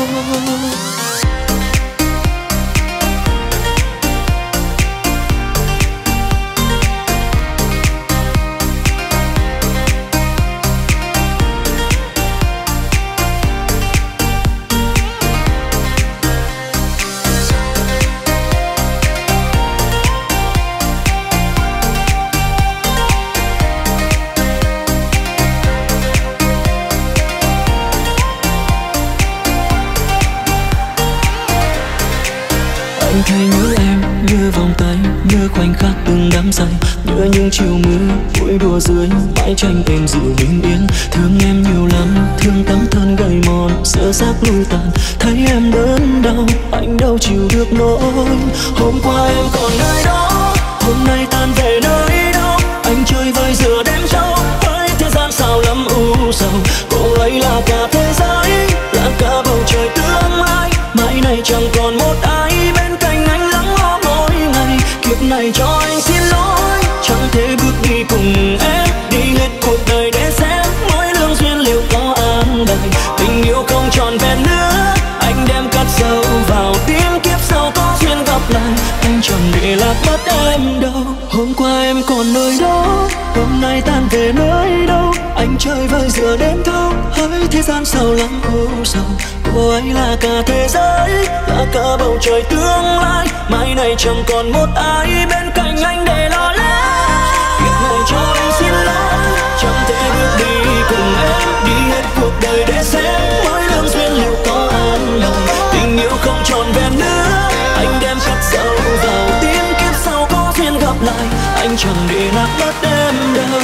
Anh thấy nhớ em, nhớ vòng tay, nhớ khoảnh khắc từng đắm say, nhớ những chiều mưa vui đùa dưới mái tranh êm dịu bình yên. Thương em nhiều lắm, thương tấm thân gầy mòn sơ xác lui tàn. Thấy em đớn đau, anh đâu chịu được nỗi. Hôm qua em còn nơi đó, hôm nay tan về nơi đâu. Anh chơi vơi giữa đêm trâu, với thế gian sao lắm u sầu. Cô ấy là cả thế giới, là cả bầu trời tương lai. Mai này chẳng còn một ai bên cạnh anh lắng lo mỗi ngày. Kiếp này cho anh xin lỗi, chẳng thể bước đi cùng em, đi hết cuộc đời để xem mỗi lương duyên liệu có ai. để lạc mất em đâu. Hôm qua em còn nơi đó, hôm nay tan về nơi đâu. Anh chơi vơi giữa đêm thâu, hỡi thế gian sao lắm u sầu. Cô ấy là cả thế giới, là cả bầu trời tương lai. Mai này chẳng còn một ai bên cạnh anh để lo lắng. Việc này cho anh xin lỗi, chẳng thể bước đi cùng em, đi hết cuộc đời để xem mỗi lương duyên liệu có an lòng. Tình yêu không trọn vẹn nữa, anh đem khắc sâu vào tim, kiếp sau có duyên gặp lại, anh chẳng để lạc mất em đâu.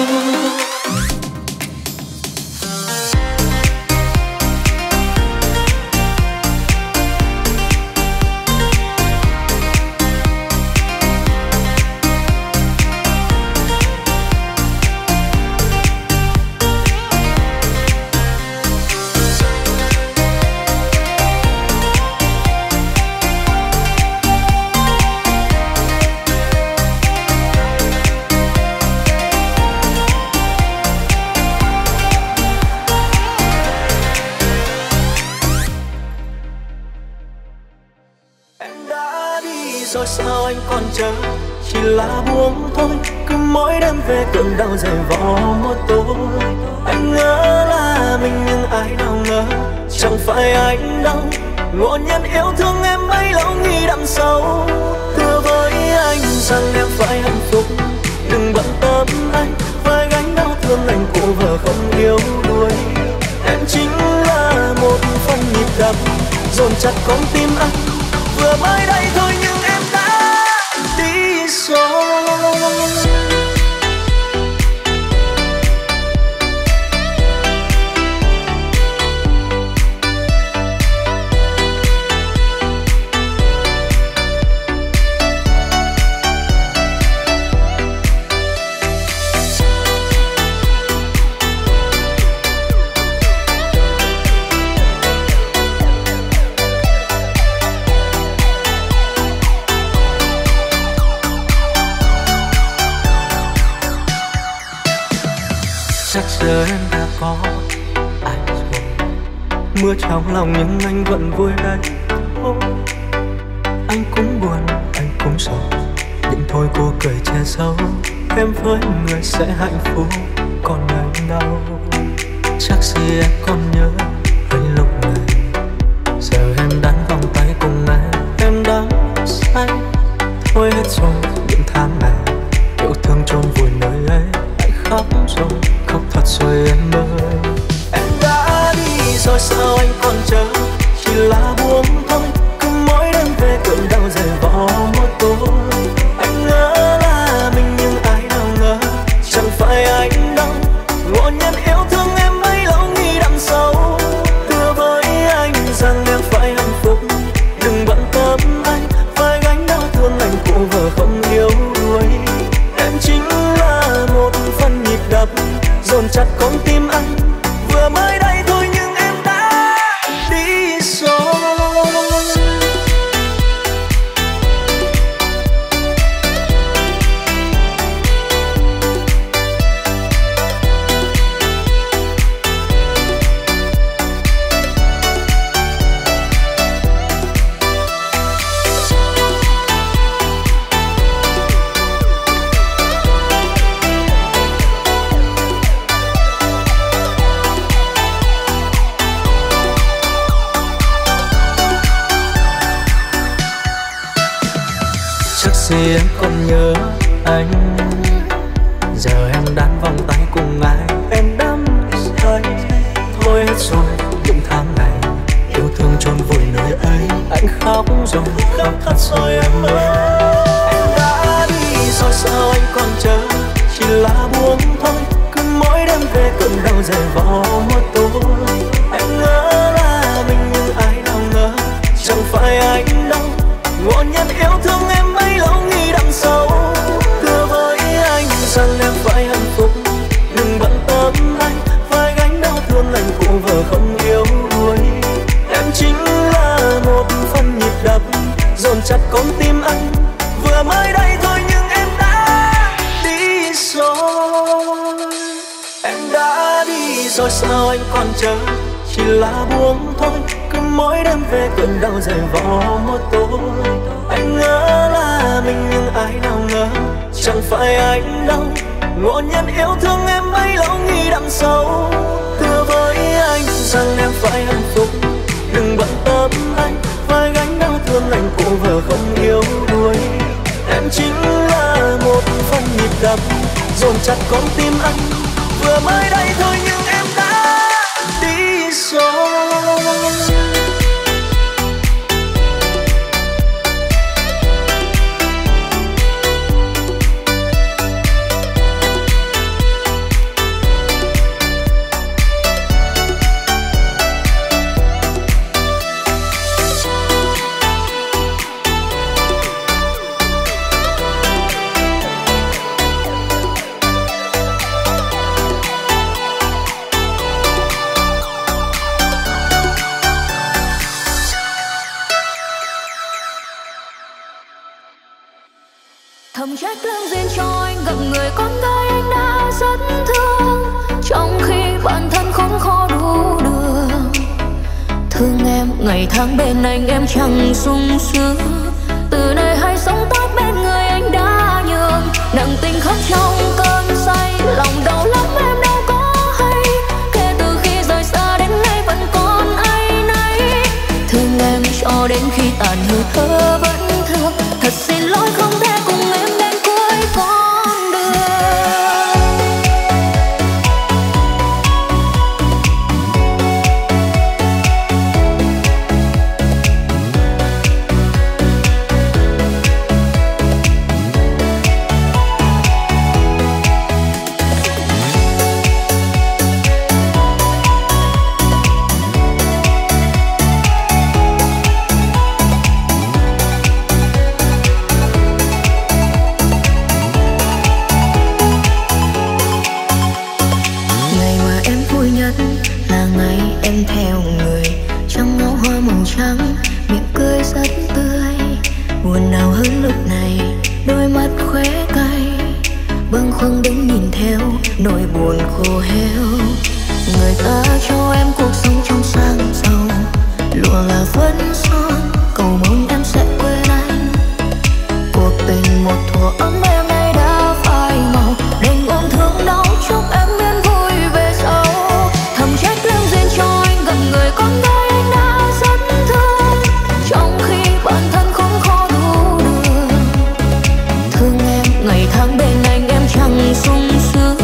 Rồi sao anh còn chờ, chỉ là buông thôi. Cứ mỗi đêm về cơn đau dày vò một tối. Anh ngỡ là mình nhưng ai nào ngờ chẳng phải anh đâu. Ngộ nhân yêu thương em bấy lâu nghĩ đằng sau. Thưa với anh rằng em phải hạnh phúc, đừng bận tâm anh với gánh đau thương anh cụ vợ không yêu đuối. Em chính là một phần nhịp đập dồn chặt con tim anh. Vừa mới đây thôi nhưng em đã đi rồi. Chắc giờ em đã có ai rồi. Mưa trong lòng nhưng anh vẫn vui đây thôi. Anh cũng buồn, anh cũng sầu, nhưng thôi cô cười che giấu. Em với người sẽ hạnh phúc, còn anh đâu. Chắc gì em còn nhớ anh lúc này. Giờ em đang vòng tay cùng anh, em đã say thôi hết rồi những tháng này. Yêu thương chôn vùi nơi ấy, anh khóc rồi, khóc thật rồi em ơi. Em đã đi rồi sao anh còn chờ, chỉ là buông thôi. Cứ mỗi đêm về cơn đau dày vò một tối. Anh ngỡ là mình nhưng ai nào ngờ chẳng phải anh đâu. Ngộ nhân yêu thương em bấy lâu nghĩ đằng sau. Thưa với anh rằng em phải hạnh phúc, đừng bận tâm anh phải gánh đau thương anh cụ vợ không yêu đuối. Em chính là một phần nhịp đập dồn chặt con tim anh. Vừa mới đây thôi nhưng em đã đi rồi. chắc gì em còn nhớ anh. Giờ em đan vòng tay cùng ai, em đắm say thôi hết rồi những tháng ngày yêu thương chôn vùi nơi ấy. Anh khóc rồi khóc thật rồi em ơi. Em đã đi rồi sao anh còn chờ, chỉ là buông thôi. Cứ mỗi đêm về cơn đau dày vò một tối. Anh ngỡ là mình nhưng ai nào ngờ chẳng phải anh đâu. Ngộ nhân yêu thương em bấy lâu nghĩ đằng sau. Thưa với anh rằng em phải hạnh phúc, đừng bận tâm anh phải gánh đau thương anh cụ vợ không yêu đuối. Em chính là một phần nhịp đập dồn chặt con tim anh. Vừa mới đây thôi nhưng em đã đi rồi. Em đã đi rồi sao anh còn chờ, chỉ là buông thôi. Cứ mỗi đêm về cơn đau dày vò một tối. Anh ngỡ là mình nhưng ai nào ngờ chẳng phải anh đâu. Ngộ nhận yêu thương em bấy lâu nghĩ đằng sâu. Thưa với anh rằng em phải hạnh phúc, đừng bận tâm anh phải gánh đau thương lành cũ vừa không yêu đuối. Em chính là một phần nhịp đập dồn chặt con tim anh, vừa mới đây thôi nhưng em đã đi rồi. Thầm trách lương duyên cho anh gặp người con gái anh đã rất thương, trong khi bản thân khốn khó đủ đường. Thương em ngày tháng bên anh em chẳng sung sướng, từ nay hãy sống tốt bên người anh đã nhường. Nặng tình khắc trong cơn say, lòng đau lắm em đâu có hay, kể từ khi rời xa đến nay vẫn còn áy náy. Thương em cho đến khi tàn hơi thở vẫn thương, thật xin lỗi không thể cùng em đến cuối con đường. Nỗi buồn khô héo, người ta cho em cuộc sống trong sang giàu, lụa là phấn son, cầu mong em sẽ quên anh. Cuộc tình một thuở ấm em nay đã phai màu, đành ôm thương đau chúc em biết vui về sau. Thầm trách lương duyên cho anh gặp người con gái anh đã rất thương, trong khi bản thân không khó đủ đường. Thương em ngày tháng bên anh em chẳng sung sướng,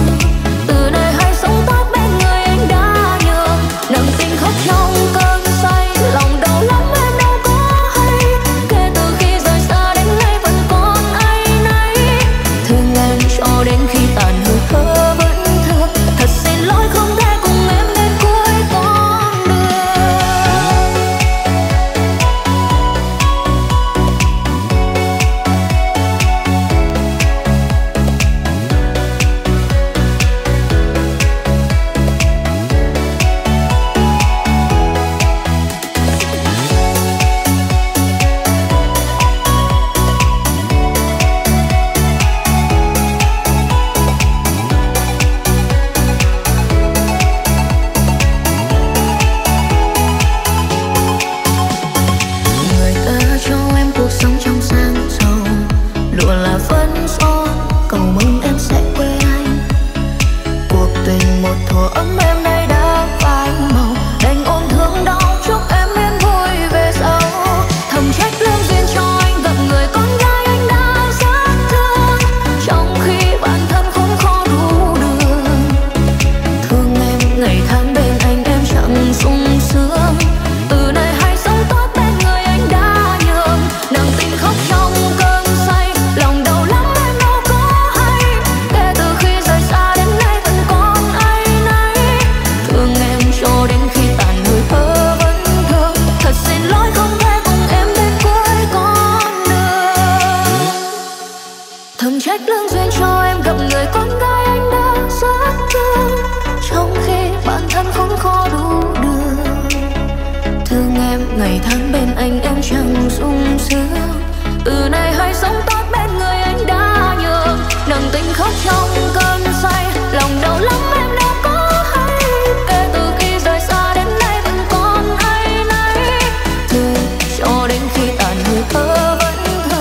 ngày tháng bên anh em chẳng sung sướng. Từ nay hãy sống tốt bên người anh đã nhường. Nặng tình khóc trong cơn say, lòng đau lắm em đâu có hay. Kể từ khi rời xa đến nay vẫn còn áy náy. Thương cho đến khi tàn hơi thở vẫn thơ.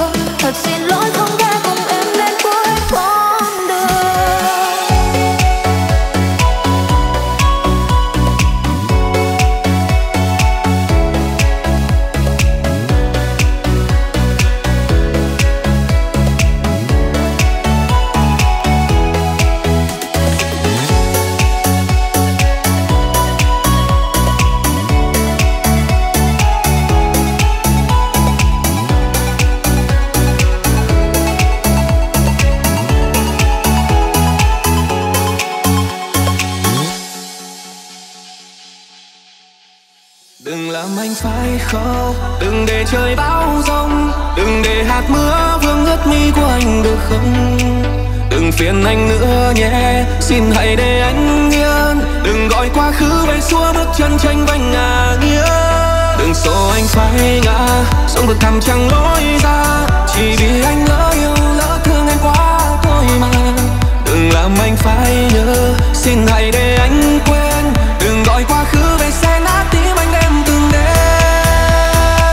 Đừng làm anh phải khóc, đừng để trời bão giông, đừng để hạt mưa vương ướt mi của anh được không? Đừng phiền anh nữa nhé, xin hãy để anh yên. Đừng gọi quá khứ về xua bước chân tranh vanh ngả nghiêng. Đừng số anh phải ngã, sống vực thẳm chẳng lối ra, chỉ vì anh lỡ yêu lỡ thương em quá thôi mà. Đừng làm anh phải nhớ, xin hãy để anh quên. Đừng gọi quá khứ về xé nát tim anh đem từng đêm.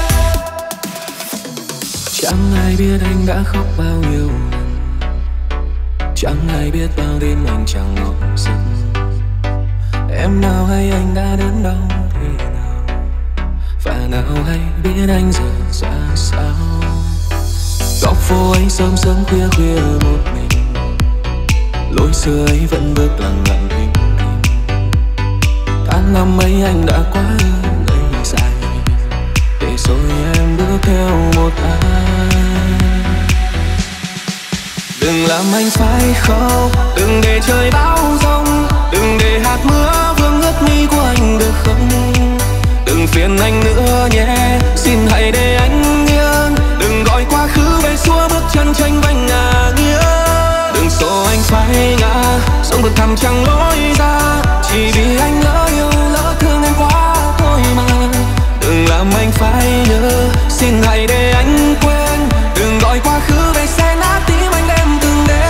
Chẳng ai biết anh đã khóc bao nhiêu lần, chẳng ai biết bao đêm anh chẳng ngủ giấc. Em nào hay anh đã đến đâu thế nào, và nào hay biết anh giờ ra sao. Góc phố ấy sớm sớm khuya khuya một mình, lối xưa ấy vẫn bước lặng lặng thinh thinh. Tháng năm ấy anh đã quá ngây dài, để rồi em bước theo một ai. Đừng làm anh phải khóc, đừng để trời bão giông, đừng để hạt mưa vương ướt mi của anh được không? Đừng phiền anh nữa nhé, xin hãy để anh yên. Đừng gọi quá khứ về xua bước chân tranh vanh ngả nghiêng. Đừng số anh phải ngã, sống vực thẳm chẳng lối ra, chỉ vì anh lỡ yêu lỡ thương em quá thôi mà. Đừng làm anh phải nhớ, xin hãy để anh quên. Đừng gọi quá khứ về xé nát tim anh đem từng đêm.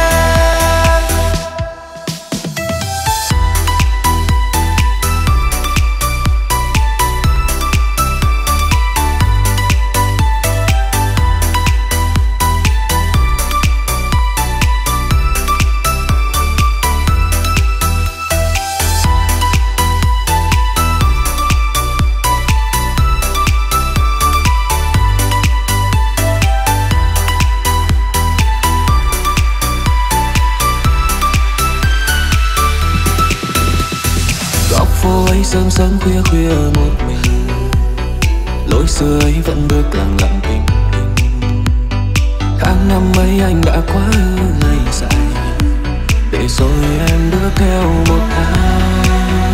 Sớm sớm khuya khuya một mình, lối xưa ấy vẫn bước lặng lặng thinh thinh. Tháng năm ấy anh đã quá ngày dài, để rồi em bước theo một ai.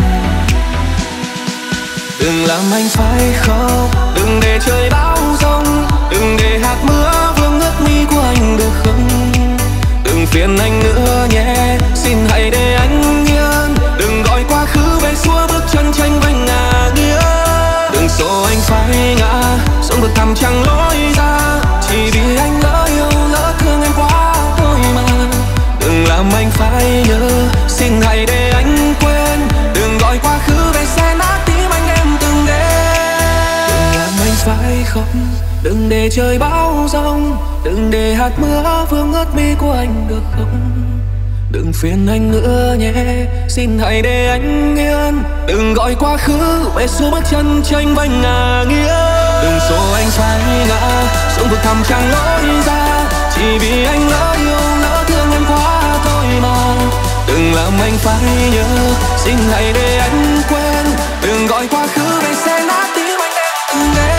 Đừng làm anh phải khóc, đừng để trời bão giông, đừng để hạt mưa vương ướt mi của anh được không? Đừng phiền anh nữa nhé, xin hãy để anh yên. Đừng gọi quá khứ về xua bước chân tranh vanh ngả nghiêng. Đừng số anh phải ngã, sống vực thẳm chẳng lối ra, chỉ vì anh lỡ yêu lỡ thương em quá thôi mà. Đừng làm anh phải nhớ, xin hãy để anh quên. Đừng gọi quá khứ về xé nát tim anh đem từng đêm. Đừng làm anh phải khóc, đừng để trời bão giông, đừng để hạt mưa vương ướt mi của anh được không? Đừng phiền anh nữa nhé, xin hãy để anh yên. Đừng gọi quá khứ về xua bước chân tranh vanh ngả nghiêng. Đừng số anh phải ngã, sống vực thẳm chẳng lối ra, chỉ vì anh lỡ yêu lỡ thương em quá thôi mà. Đừng làm anh phải nhớ, xin hãy để anh quên. Đừng gọi quá khứ về xé nát tim anh đem từng đêm.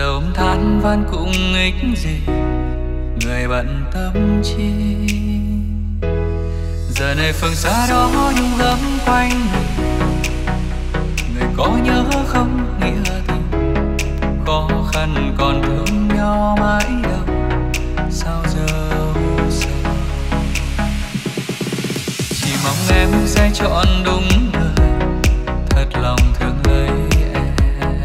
ôm than van cũng ích gì, người bận tâm chi. Giờ này phương xa đó nhung gấm quanh mình, người có nhớ không nghĩa tình, khó khăn còn thương nhau mãi đâu, sao giờ sao. Chỉ mong em sẽ chọn đúng người, thật lòng thương lấy em,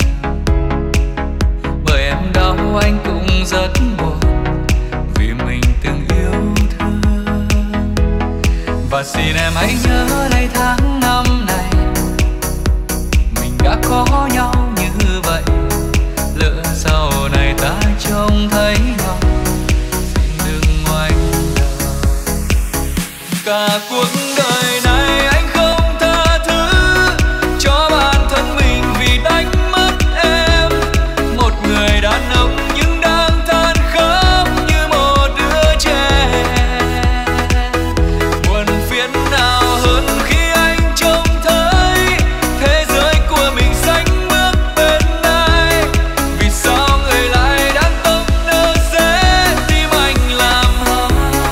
bởi em đau anh cũng rất buồn, vì mình từng yêu thương. Và xin em hãy nhớ lấy tháng năm này mình đã có nhau như vậy, lỡ sau này ta trông thấy nhau, xin đừng ngoảnh đầu. Cả cuộc đời này anh không tha thứ cho bản thân mình vì đánh mất em, một người đàn ông nhưng đang than khóc như một đứa trẻ. Buồn phiền nào hơn khi anh trông thấy thế giới của mình sánh bước bên ai, vì sao người lại đang tâm nỡ dễ tim anh làm hại.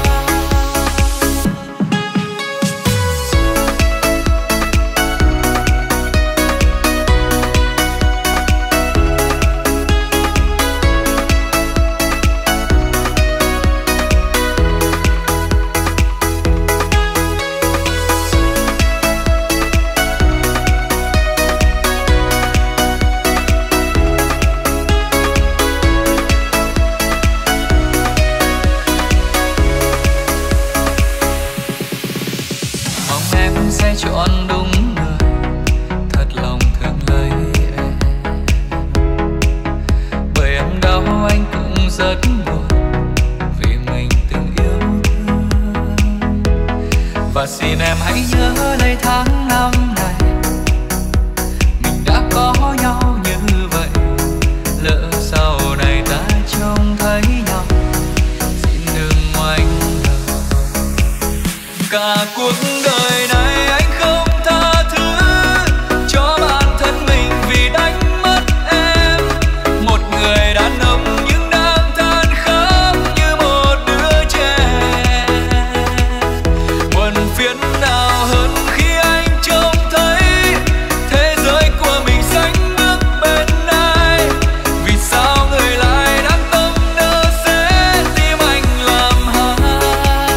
Mong em sẽ chọn đúng người, thật lòng thương lấy em, bởi em đau anh cũng rất buồn, vì mình từng yêu thương. Và xin em hãy nhớ lấy tháng năm này mình đã có nhau như vậy, lỡ sau này ta trông thấy nhau, xin đừng ngoảnh đầu. Cả cuộc đời này anh không tha thứ cho bản thân mình vì đánh mất em, một người đàn ông nhưng đang than khóc như một đứa trẻ. Buồn phiền nào hơn khi anh trông thấy thế giới của mình sánh bước bên ai, vì sao người lại đang tâm nỡ dễ tim anh làm hại.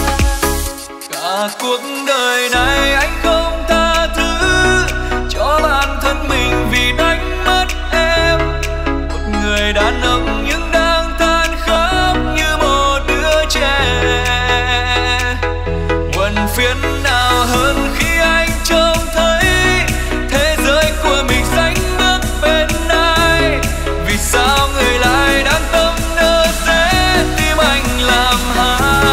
Cả cuộc đời này anh không tha thứ cho bản thân mình vì đánh mất em, một người đàn ông nhưng đang than khóc như một đứa trẻ. Buồn phiền nào hơn khi anh trông thấy thế giới của mình sánh bước bên ai, vì sao người lại đang tâm nỡ dễ tim anh làm hại.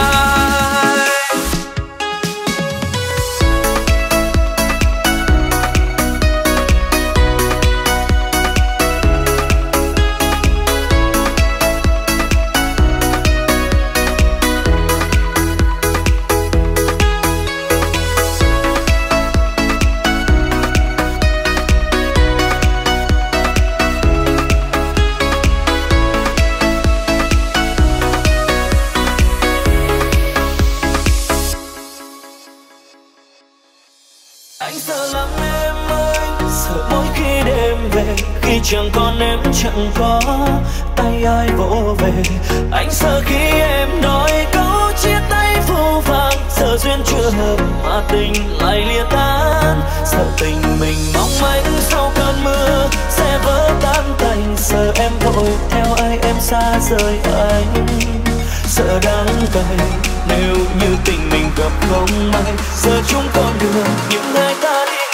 Anh sợ lắm em ơi, sợ mỗi khi đêm về, khi chẳng còn em chẳng có tay ai vỗ về. Anh sợ khi em nói câu chia tay vô vàn, sợ duyên chưa hợp mà tình lại lìa tan. Sợ tình mình mong manh sau cơn mưa sẽ vỡ tan tành, sợ em vội theo ai em xa rời anh. Sợ đắng cay nếu như tình mình gặp không may, giờ chúng con đường những hai ta đi.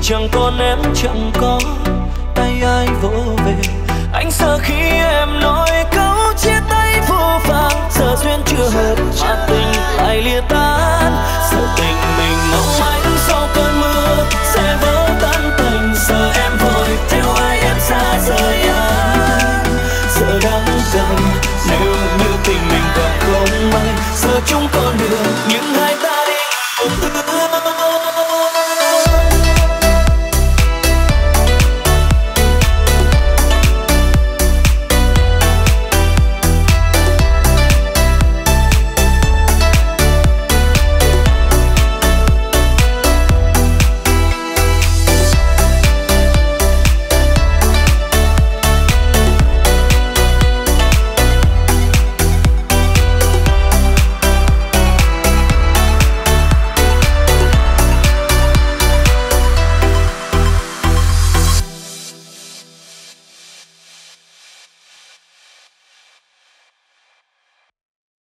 chẳng còn em chẳng có tay ai vỗ về. Anh sợ khi em nói câu chia tay vô vàn, giờ duyên chưa hợp mà tình lại lìa tan. Sợ tình